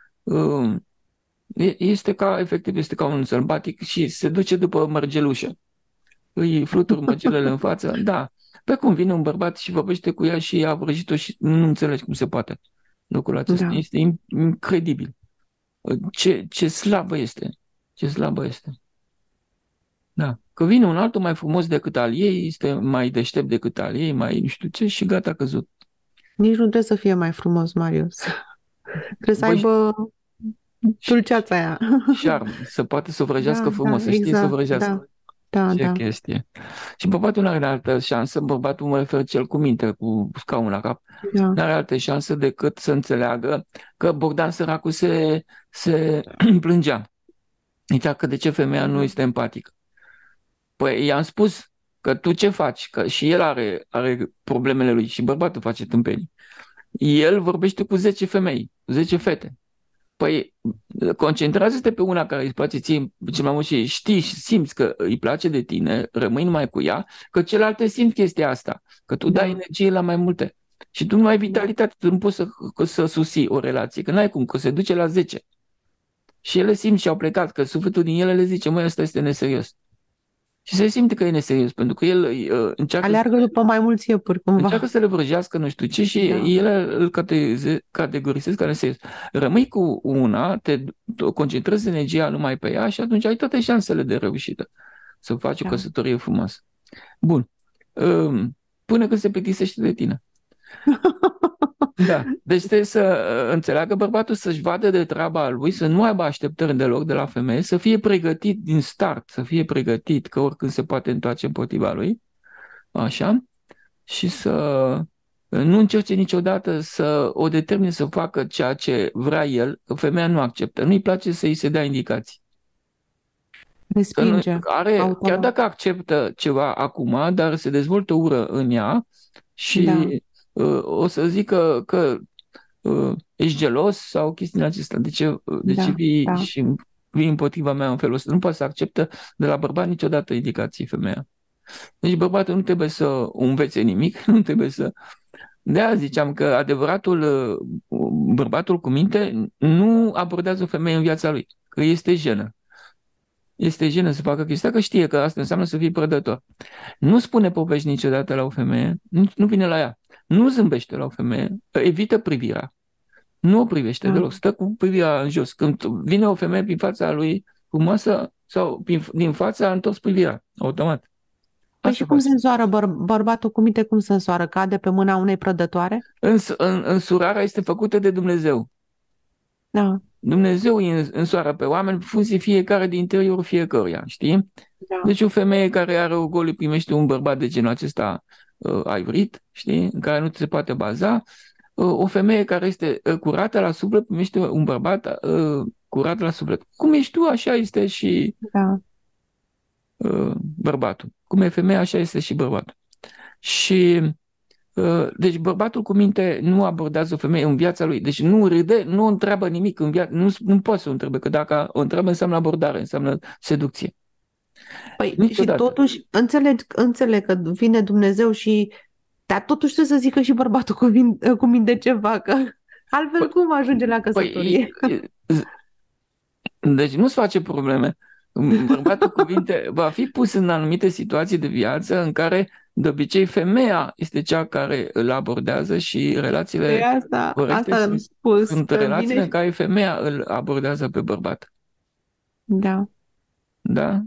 efectiv, este ca un sălbatic și se duce după mărgelușă. Îi flutură mărgelele în față, da. Pe cum vine un bărbat și vorbește cu ea și a vrăjit-o și nu înțelegi cum se poate lucrul acesta.
Da.
Este incredibil. Ce slabă este. Ce slabă este. Da. Că vine un altul mai frumos decât al ei, este mai deștept decât al ei, mai nu știu ce și gata, a căzut.
Nici nu trebuie să fie mai frumos, Marius. Trebuie să
Băi,
aibă dulceața aia.
șarm, să poate să vrăjească
Da,
frumos,
da,
să știe să
exact.
vrăjească.
Da. Da,
Ce
da,
chestie. Și bărbatul nu are altă șansă, bărbatul mă refer cel cu minte, cu scaunul la cap,
da,
nu are altă șansă decât să înțeleagă că Bogdan săracul se plângea. Zicea că de ce femeia nu
da,
este empatică. Păi i-am spus că tu ce faci? Că și el are problemele lui și bărbatul face tâmpenii. El vorbește cu 10 femei, 10 fete. Păi concentrează-te pe una care îți place ție cel mai mult și știi și simți că îi place de tine, rămâi numai cu ea, că celelalte simt chestia asta, că tu dai
da,
energie la mai multe. Și tu nu ai
da.
vitalitate, tu nu poți să susții o relație, că n-ai cum, că se duce la 10. Și ele simt și au plecat, că sufletul din ele le zice, măi, ăsta este neserios. Și se simte că e neserios, pentru că el
Aleargă după mai mulți iepuri,
încearcă
cumva.
să le vrăjească nu știu ce și
Da,
ele îl categorisesc ca neserios. Rămâi cu una, te concentrezi energia numai pe ea și atunci ai toate șansele de reușită să faci o
da.
căsătorie frumoasă. Bun. Până când se plictisește de tine. Da. Deci trebuie să înțeleagă bărbatul să-și vadă de treaba lui, să nu aibă așteptări deloc de la femeie, să fie pregătit din start, să fie pregătit că oricând se poate întoarce împotriva lui, așa, și să nu încerce niciodată să o determine să facă ceea ce vrea el, că femeia nu acceptă, nu-i place să îi se dea indicații. Să nu,
Respinge
chiar
automat.
dacă acceptă ceva acum, dar se dezvoltă ură în ea și
Da,
o să zică că ești gelos sau chestiile acestea. De ce
da,
vii
da.
și vii împotriva mea în felul ăsta? Nu poate să acceptă de la bărbat niciodată indicații femeia. Deci bărbatul nu trebuie să învețe nimic, nu trebuie să... De-aia ziceam că adevăratul bărbatul cu minte nu abordează o femeie în viața lui, că este jenă. Este jenă să facă chestia, că știe că asta înseamnă să fii prădător. Nu spune povești niciodată la o femeie, nu vine la ea. Nu zâmbește la o femeie, evită privirea. Nu o privește
Da.
deloc, stă cu privirea în jos. Când vine o femeie prin fața lui frumoasă sau din fața, a întors privirea, automat.
Păi și
Asta
cum
face.
se însoară bărbatul cu minte, cum se însoară? Cade pe mâna unei prădătoare?
Însurarea este făcută de Dumnezeu.
Da,
Dumnezeu îi însoară pe oameni în funcție fiecare din interiorul fiecăruia, știi?
da.
Deci o femeie care are orgoliu primește un bărbat de genul acesta aivrit, știi? În care nu se poate baza. O femeie care este curată la suflet primește un bărbat curat la suflet. Cum ești tu, așa este și
Da.
bărbatul. Cum e femeia, așa este și bărbatul. Și deci bărbatul cu minte nu abordează o femeie în viața lui. Deci nu râde, nu întreabă nimic în viață, nu poate să o întrebe, că dacă o întreabă înseamnă abordare, înseamnă seducție.
Păi și
Niciodată.
totuși înțeleg că vine Dumnezeu și dar totuși trebuie să zică și bărbatul cu minte ce facă. Altfel
Păi,
cum ajunge la
păi,
căsătorie?
deci nu-ți face probleme. Bărbatul cuvinte va fi pus în anumite situații de viață în care de obicei femeia este cea care îl abordează și
Pe
relațiile
asta
corecte
am
sunt,
spus,
sunt
că
relațiile
vine
în
și...
care femeia îl abordează pe bărbat.
Da.
Da?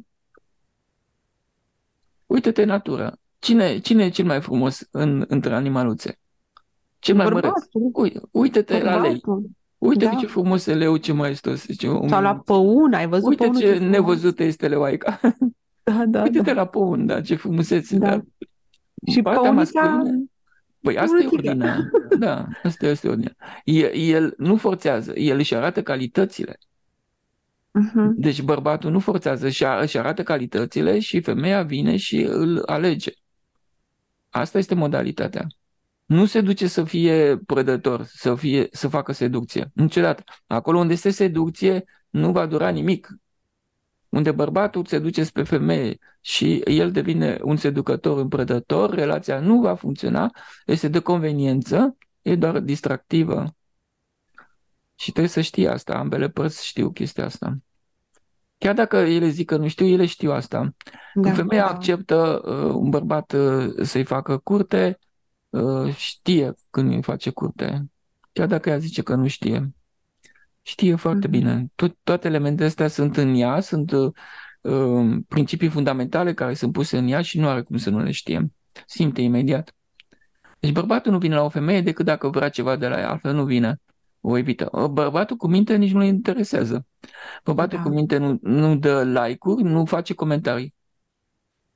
Uite-te în natură. Cine e cel mai frumos între animaluțe? Cel mai măreț.
Bărbatul,
Uite-te la lei.
bărbatul,
Uite-te ce
da.
frumos e leu, ce maestos, ce
Sau la
umil.
păun, ai văzut
Uite
păunul ce
ce
frumos?
nevăzută este leoaica.
Da, da,
Uite-te
da,
la păun, da, ce frumusețe.
da.
Dar
Și
partea
păunica
masculină, păi asta e
urâtică.
ordinea. Da, asta este ordinea. El nu forțează, el își arată calitățile.
Mhm,
Deci bărbatul nu forțează, își arată calitățile și femeia vine și îl alege. Asta este modalitatea. Nu se duce să fie prădător, să facă seducție. Niciodată. Acolo unde este seducție, nu va dura nimic. Unde bărbatul se duce spre femeie și el devine un seducător, un prădător, relația nu va funcționa, este de conveniență, e doar distractivă. Și trebuie să știi asta, ambele părți știu chestia asta. Chiar dacă ele zic că nu știu, ele știu asta. Când
da,
femeia
da.
acceptă un bărbat să-i facă curte, știe când îi face curte. Chiar dacă ea zice că nu știe. Știe foarte
Mhm,
bine. Toate elementele astea sunt în ea, sunt principii fundamentale care sunt puse în ea și nu are cum să nu le știe. Simte imediat. Deci bărbatul nu vine la o femeie decât dacă vrea ceva de la ea, altfel nu vine. O evită. Bărbatul cu minte nici nu le interesează. Bărbatul cu
da.
minte nu dă like-uri, nu face comentarii.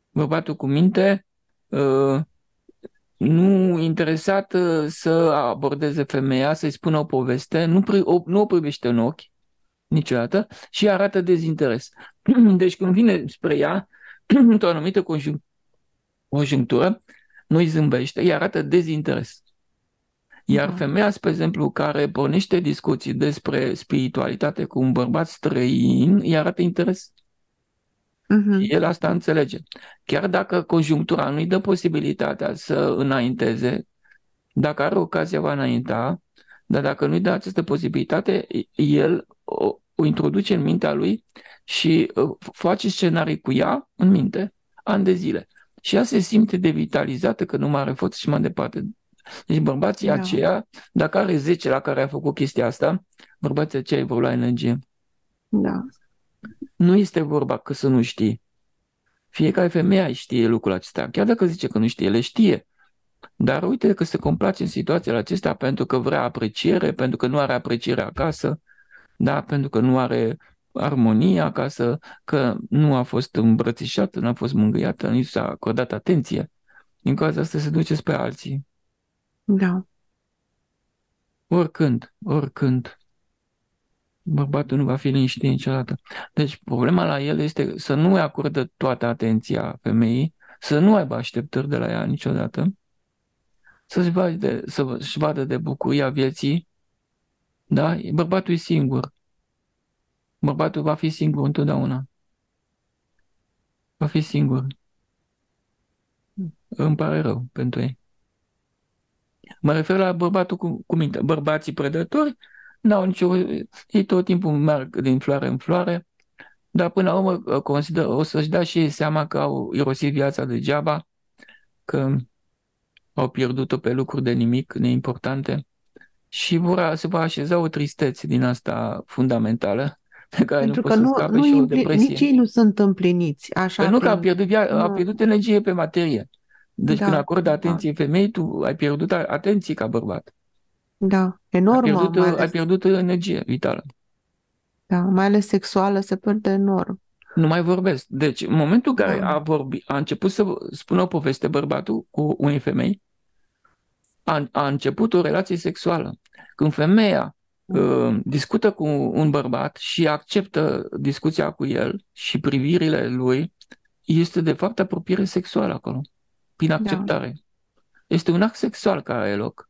Bărbatul cu minte, uh, nu interesat să abordeze femeia, să-i spună o poveste, nu o privește în ochi niciodată și arată dezinteres. Deci când vine spre ea, într-o anumită conjunctură, nu-i zâmbește, îi arată dezinteres. Iar
Da.
femeia, spre exemplu, care pornește discuții despre spiritualitate cu un bărbat străin, îi arată interes. Și
Mhm.
el asta înțelege. Chiar dacă conjunctura nu-i dă posibilitatea să înainteze, dacă are ocazia va înainta, dar dacă nu-i dă această posibilitate, el o introduce în mintea lui și face scenarii cu ea în minte, ani de zile. Și ea se simte devitalizată că nu mai are forță și mai departe. Deci bărbații
Da.
aceia, dacă are 10 la care a făcut chestia asta, bărbații aceia vor lua energie.
Da.
Nu este vorba că să nu știi. Fiecare femeie știe lucrul acesta. Chiar dacă zice că nu știe, le știe. Dar uite că se complace în situațiile acestea pentru că vrea apreciere, pentru că nu are apreciere acasă, da? Pentru că nu are armonie acasă, că nu a fost îmbrățișată, nu a fost mângâiată, nici s-a acordat atenție. Din cauza asta se duce spre alții.
Da.
Oricând, oricând, bărbatul nu va fi liniștit niciodată. Deci problema la el este să nu îi acordă toată atenția femeii, să nu aibă așteptări de la ea niciodată, să-și vadă de bucuria vieții, da? Bărbatul e singur. Bărbatul va fi singur întotdeauna. Va fi singur. Îmi pare rău pentru ei. Mă refer la bărbatul cu minte. Bărbații prădători n-au nicio... Ei tot timpul merg din floare în floare, dar până la urmă consider, o să-și dea și ei seama că au irosit viața degeaba, că au pierdut-o pe lucruri de nimic, neimportante și se va așeza o tristețe din asta fundamentală, pe care nu
Pentru
pot
că
să
nu,
scape
nu
și o
nici
depresie.
ei nu sunt împliniți,
Păi
așa
nu că
prin...
a
Nu,
pierdut energie pe materie. Deci când
da,
acordă
da,
atenție femei, tu ai pierdut atenție ca bărbat.
da, enormă, mai
Ai
ales,
pierdut energie vitală.
da, mai ales sexuală se pierde enorm.
Nu mai vorbesc. Deci, în momentul în care
Da,
a început să spună o poveste bărbatul cu unei femei, a început o relație sexuală. Când femeia discută cu un bărbat și acceptă discuția cu el și privirile lui, este de fapt apropiere sexuală acolo, prin
da,
acceptare. Este un act sexual care are loc.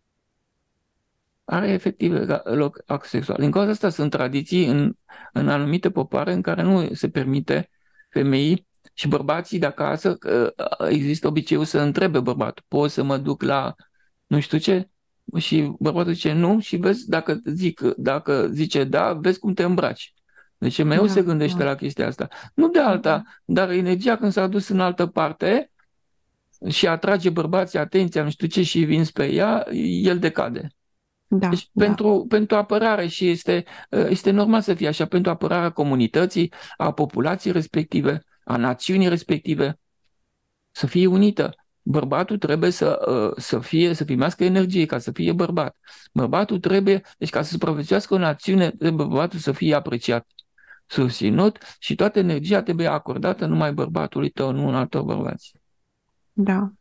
Are efectiv loc act sexual. Din cauza asta sunt tradiții în anumite popoare în care nu se permite femeii și bărbații de acasă, că există obiceiul să întrebe bărbatul, poți să mă duc la nu știu ce? Și bărbatul zice nu și vezi dacă zice da, vezi cum te îmbraci. Deci mereu se
da,
gândește
da,
la chestia asta. Nu de alta, dar energia când s-a dus în altă parte și atrage bărbații atenția, nu știu ce, și vin spre ea, el decade.
da,
Deci
da,
pentru apărare și este normal să fie așa, pentru apărarea comunității, a populației respective, a națiunii respective, să fie unită. Bărbatul trebuie să primească energie ca să fie bărbat. Bărbatul trebuie, deci ca să supraviețuiască o națiune, trebuie bărbatul să fie apreciat, susținut și toată energia trebuie acordată numai bărbatului tău, nu un altor bărbați.
da,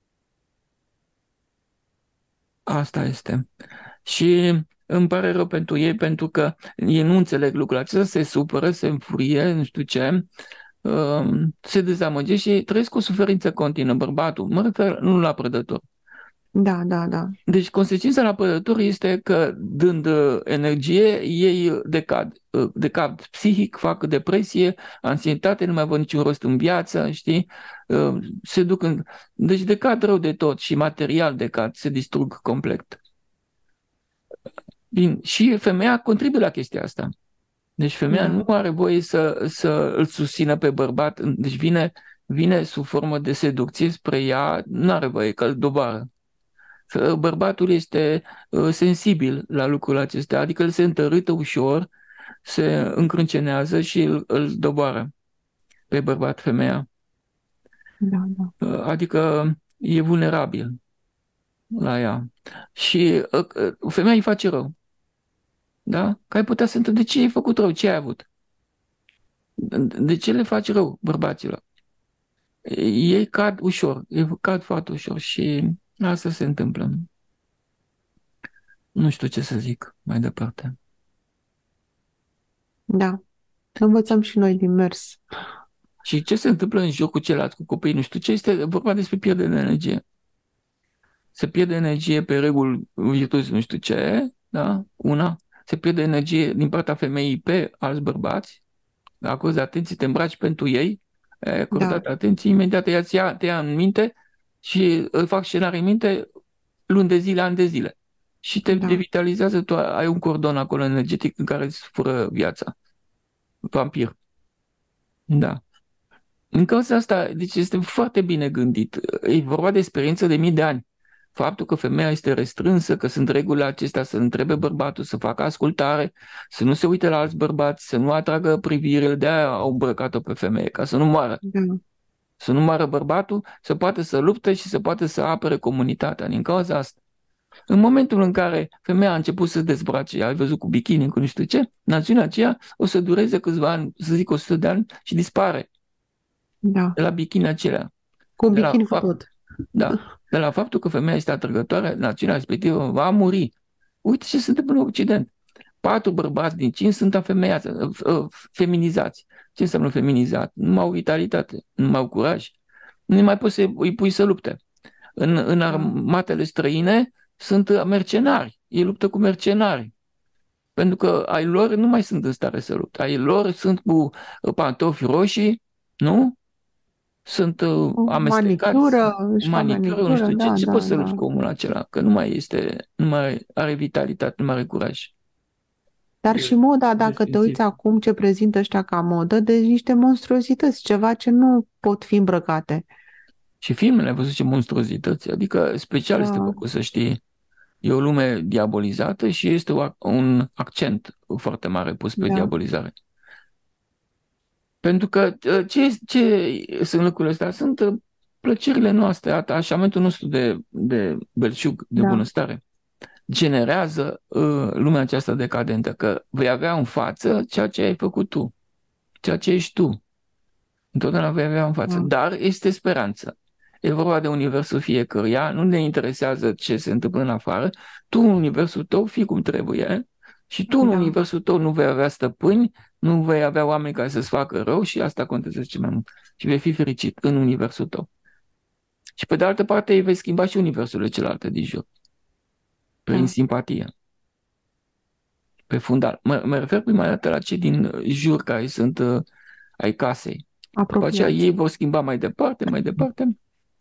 Asta este. Și îmi pare rău pentru ei, pentru că ei nu înțeleg lucrul acesta, se supără, se înfurie, nu știu ce, se dezamăgește și trăiesc o suferință continuă, bărbatul. Mă refer nu la prădător.
da, da, da,
Deci consecința la prădător este că dând energie, ei decad psihic, fac depresie, anxietate, nu mai văd niciun rost în viață, știi? Se duc în... Deci decad rău de tot și material decad, se distrug complet. Bine, și femeia contribuie la chestia asta. Deci femeia nu
da,
are voie să îl susțină pe bărbat, deci vine sub formă de seducție spre ea, nu are voie că îl doboară. Bărbatul este sensibil la lucrul acesta, adică el se întărâtă ușor, se încrâncenează și îl doboară pe bărbat femeia.
da, da,
Adică e vulnerabil la ea. Și femeia îi face rău. Da? Că ai putea să întrebe de ce ai făcut rău, ce ai avut? De ce le faci rău bărbaților? ei cad ușor, ei cad foarte ușor și asta se întâmplă. Nu știu ce să zic mai departe.
Da. Învățăm și noi din mers.
Și ce se întâmplă în jur cu ceilalți, cu copiii, nu știu ce, este vorba despre pierdere de energie. Se pierde energie pe reguli virtuți, nu știu ce, da? Una. Se pierde energie din partea femeii pe alți bărbați, acorzi atenție, te îmbraci pentru ei, ai
Da,
acordat atenție, imediat te ia în minte și îl fac scenarii în minte luni de zile, ani de zile. Și te
da,
devitalizează, tu ai un cordon acolo energetic în care îți fură viața. Vampir. Da. În cauza asta, deci este foarte bine gândit. E vorba de experiență de mii de ani. Faptul că femeia este restrânsă, că sunt regulile acestea să întrebe bărbatul, să facă ascultare, să nu se uite la alți bărbați, să nu atragă privirile, de-aia au îmbrăcat-o pe femeie, ca să nu moară.
da,
Să nu moară bărbatul, să poată să lupte și să poată să apere comunitatea. Din cauza asta. În momentul în care femeia a început să se dezbrace, ai văzut cu bikini, cu nu știu ce, națiunea aceea o să dureze câțiva ani, să zic 100 de ani și dispare
da.
de la bikini acelea.
Cu un
De la
bikini cu
fapt,
tot.
da, de la faptul că femeia este atrăgătoare, națiunea respectivă va muri. Uite ce se întâmplă în Occident. 4 bărbați din 5 sunt feminizați. Ce înseamnă feminizat? Nu mai au vitalitate, nu mai au curaj, nu mai poți să îi pui să lupte. În
Da,
armatele străine sunt mercenari, ei luptă cu mercenari. Pentru că ai lor nu mai sunt în stare să lupte. Ai lor sunt cu pantofi roșii, nu? Sunt
cu
amestecați,
manicură, își fac
manicură, nu
manicură,
știu ce,
da,
ce
da,
poți să lupți
da.
cu omul acela? Că nu mai este, nu mai are vitalitate, nu mai are curaj.
Dar și
E
moda, dacă te uiți
desfințit.
acum ce prezintă ăștia ca modă, deci niște monstruozități, ceva ce nu pot fi îmbrăcate.
Și filmele, ai văzut ce monstruozități, adică special este
Da,
făcut să știi, e o lume diabolizată și este un accent foarte mare pus pe
da,
diabolizare. Pentru că ce sunt lucrurile astea? Sunt plăcerile noastre, atașamentul nostru de belșug, de
da,
bunăstare. Generează lumea aceasta decadentă, că vei avea în față ceea ce ai făcut tu, ceea ce ești tu. Întotdeauna vei avea în față.
da,
Dar este speranță. E vorba de universul fiecăruia, nu ne interesează ce se întâmplă în afară. Tu, în universul tău, fii cum trebuie și tu, în
da,
universul tău, nu vei avea stăpâni, nu vei avea oameni care să-ți facă rău și asta contează ce mai mult. Și vei fi fericit în universul tău. Și pe de altă parte, îi vei schimba și universurile celelalte din jur, prin
da.
simpatie, pe fundal. Mă refer prima dată la cei din jur care sunt ai casei. După aceea
Apropiați.
ei vor schimba mai departe,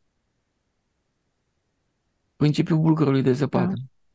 principiul bulgărului de
Da,
zăpadă.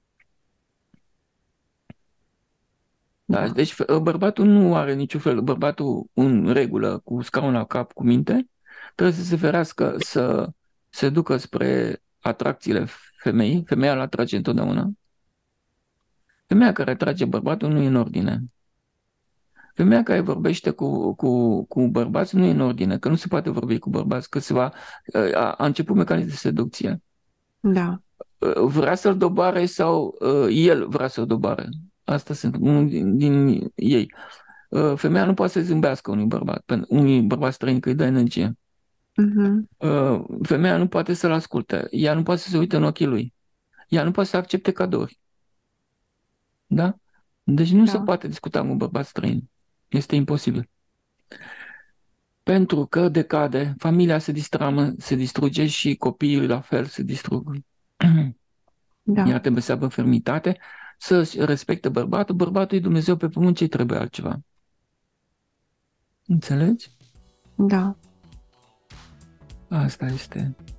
Da?
da,
Deci bărbatul nu are niciun fel, bărbatul în regulă, cu scaun la cap, cu minte, trebuie să se ferească să se ducă spre atracțiile femeii. Femeia îl atrage întotdeauna. Femeia care atrage bărbatul nu e în ordine. Femeia care vorbește cu bărbați nu e în ordine, că nu se poate vorbi cu bărbați, că a început mecanismul de seducție.
da,
Vrea să-l doboare sau el vrea să-l doboare. Asta sunt unul din ei. Femeia nu poate să zâmbească unui bărbat străin că îi dă energie.
mhm,
Femeia nu poate să-l asculte. Ea nu poate să se uite în ochii lui. Ea nu poate să accepte cadouri. Da? Deci nu se
da,
poate discuta cu un bărbat străin. Este imposibil. Pentru că decade, familia se distramă, se distruge și copiii la fel se distrug.
da,
Ea trebuie să aibă fermitate, să respecte bărbatul. Bărbatul e Dumnezeu pe pământ, ce trebuie altceva. Înțelegi?
da.
Asta este.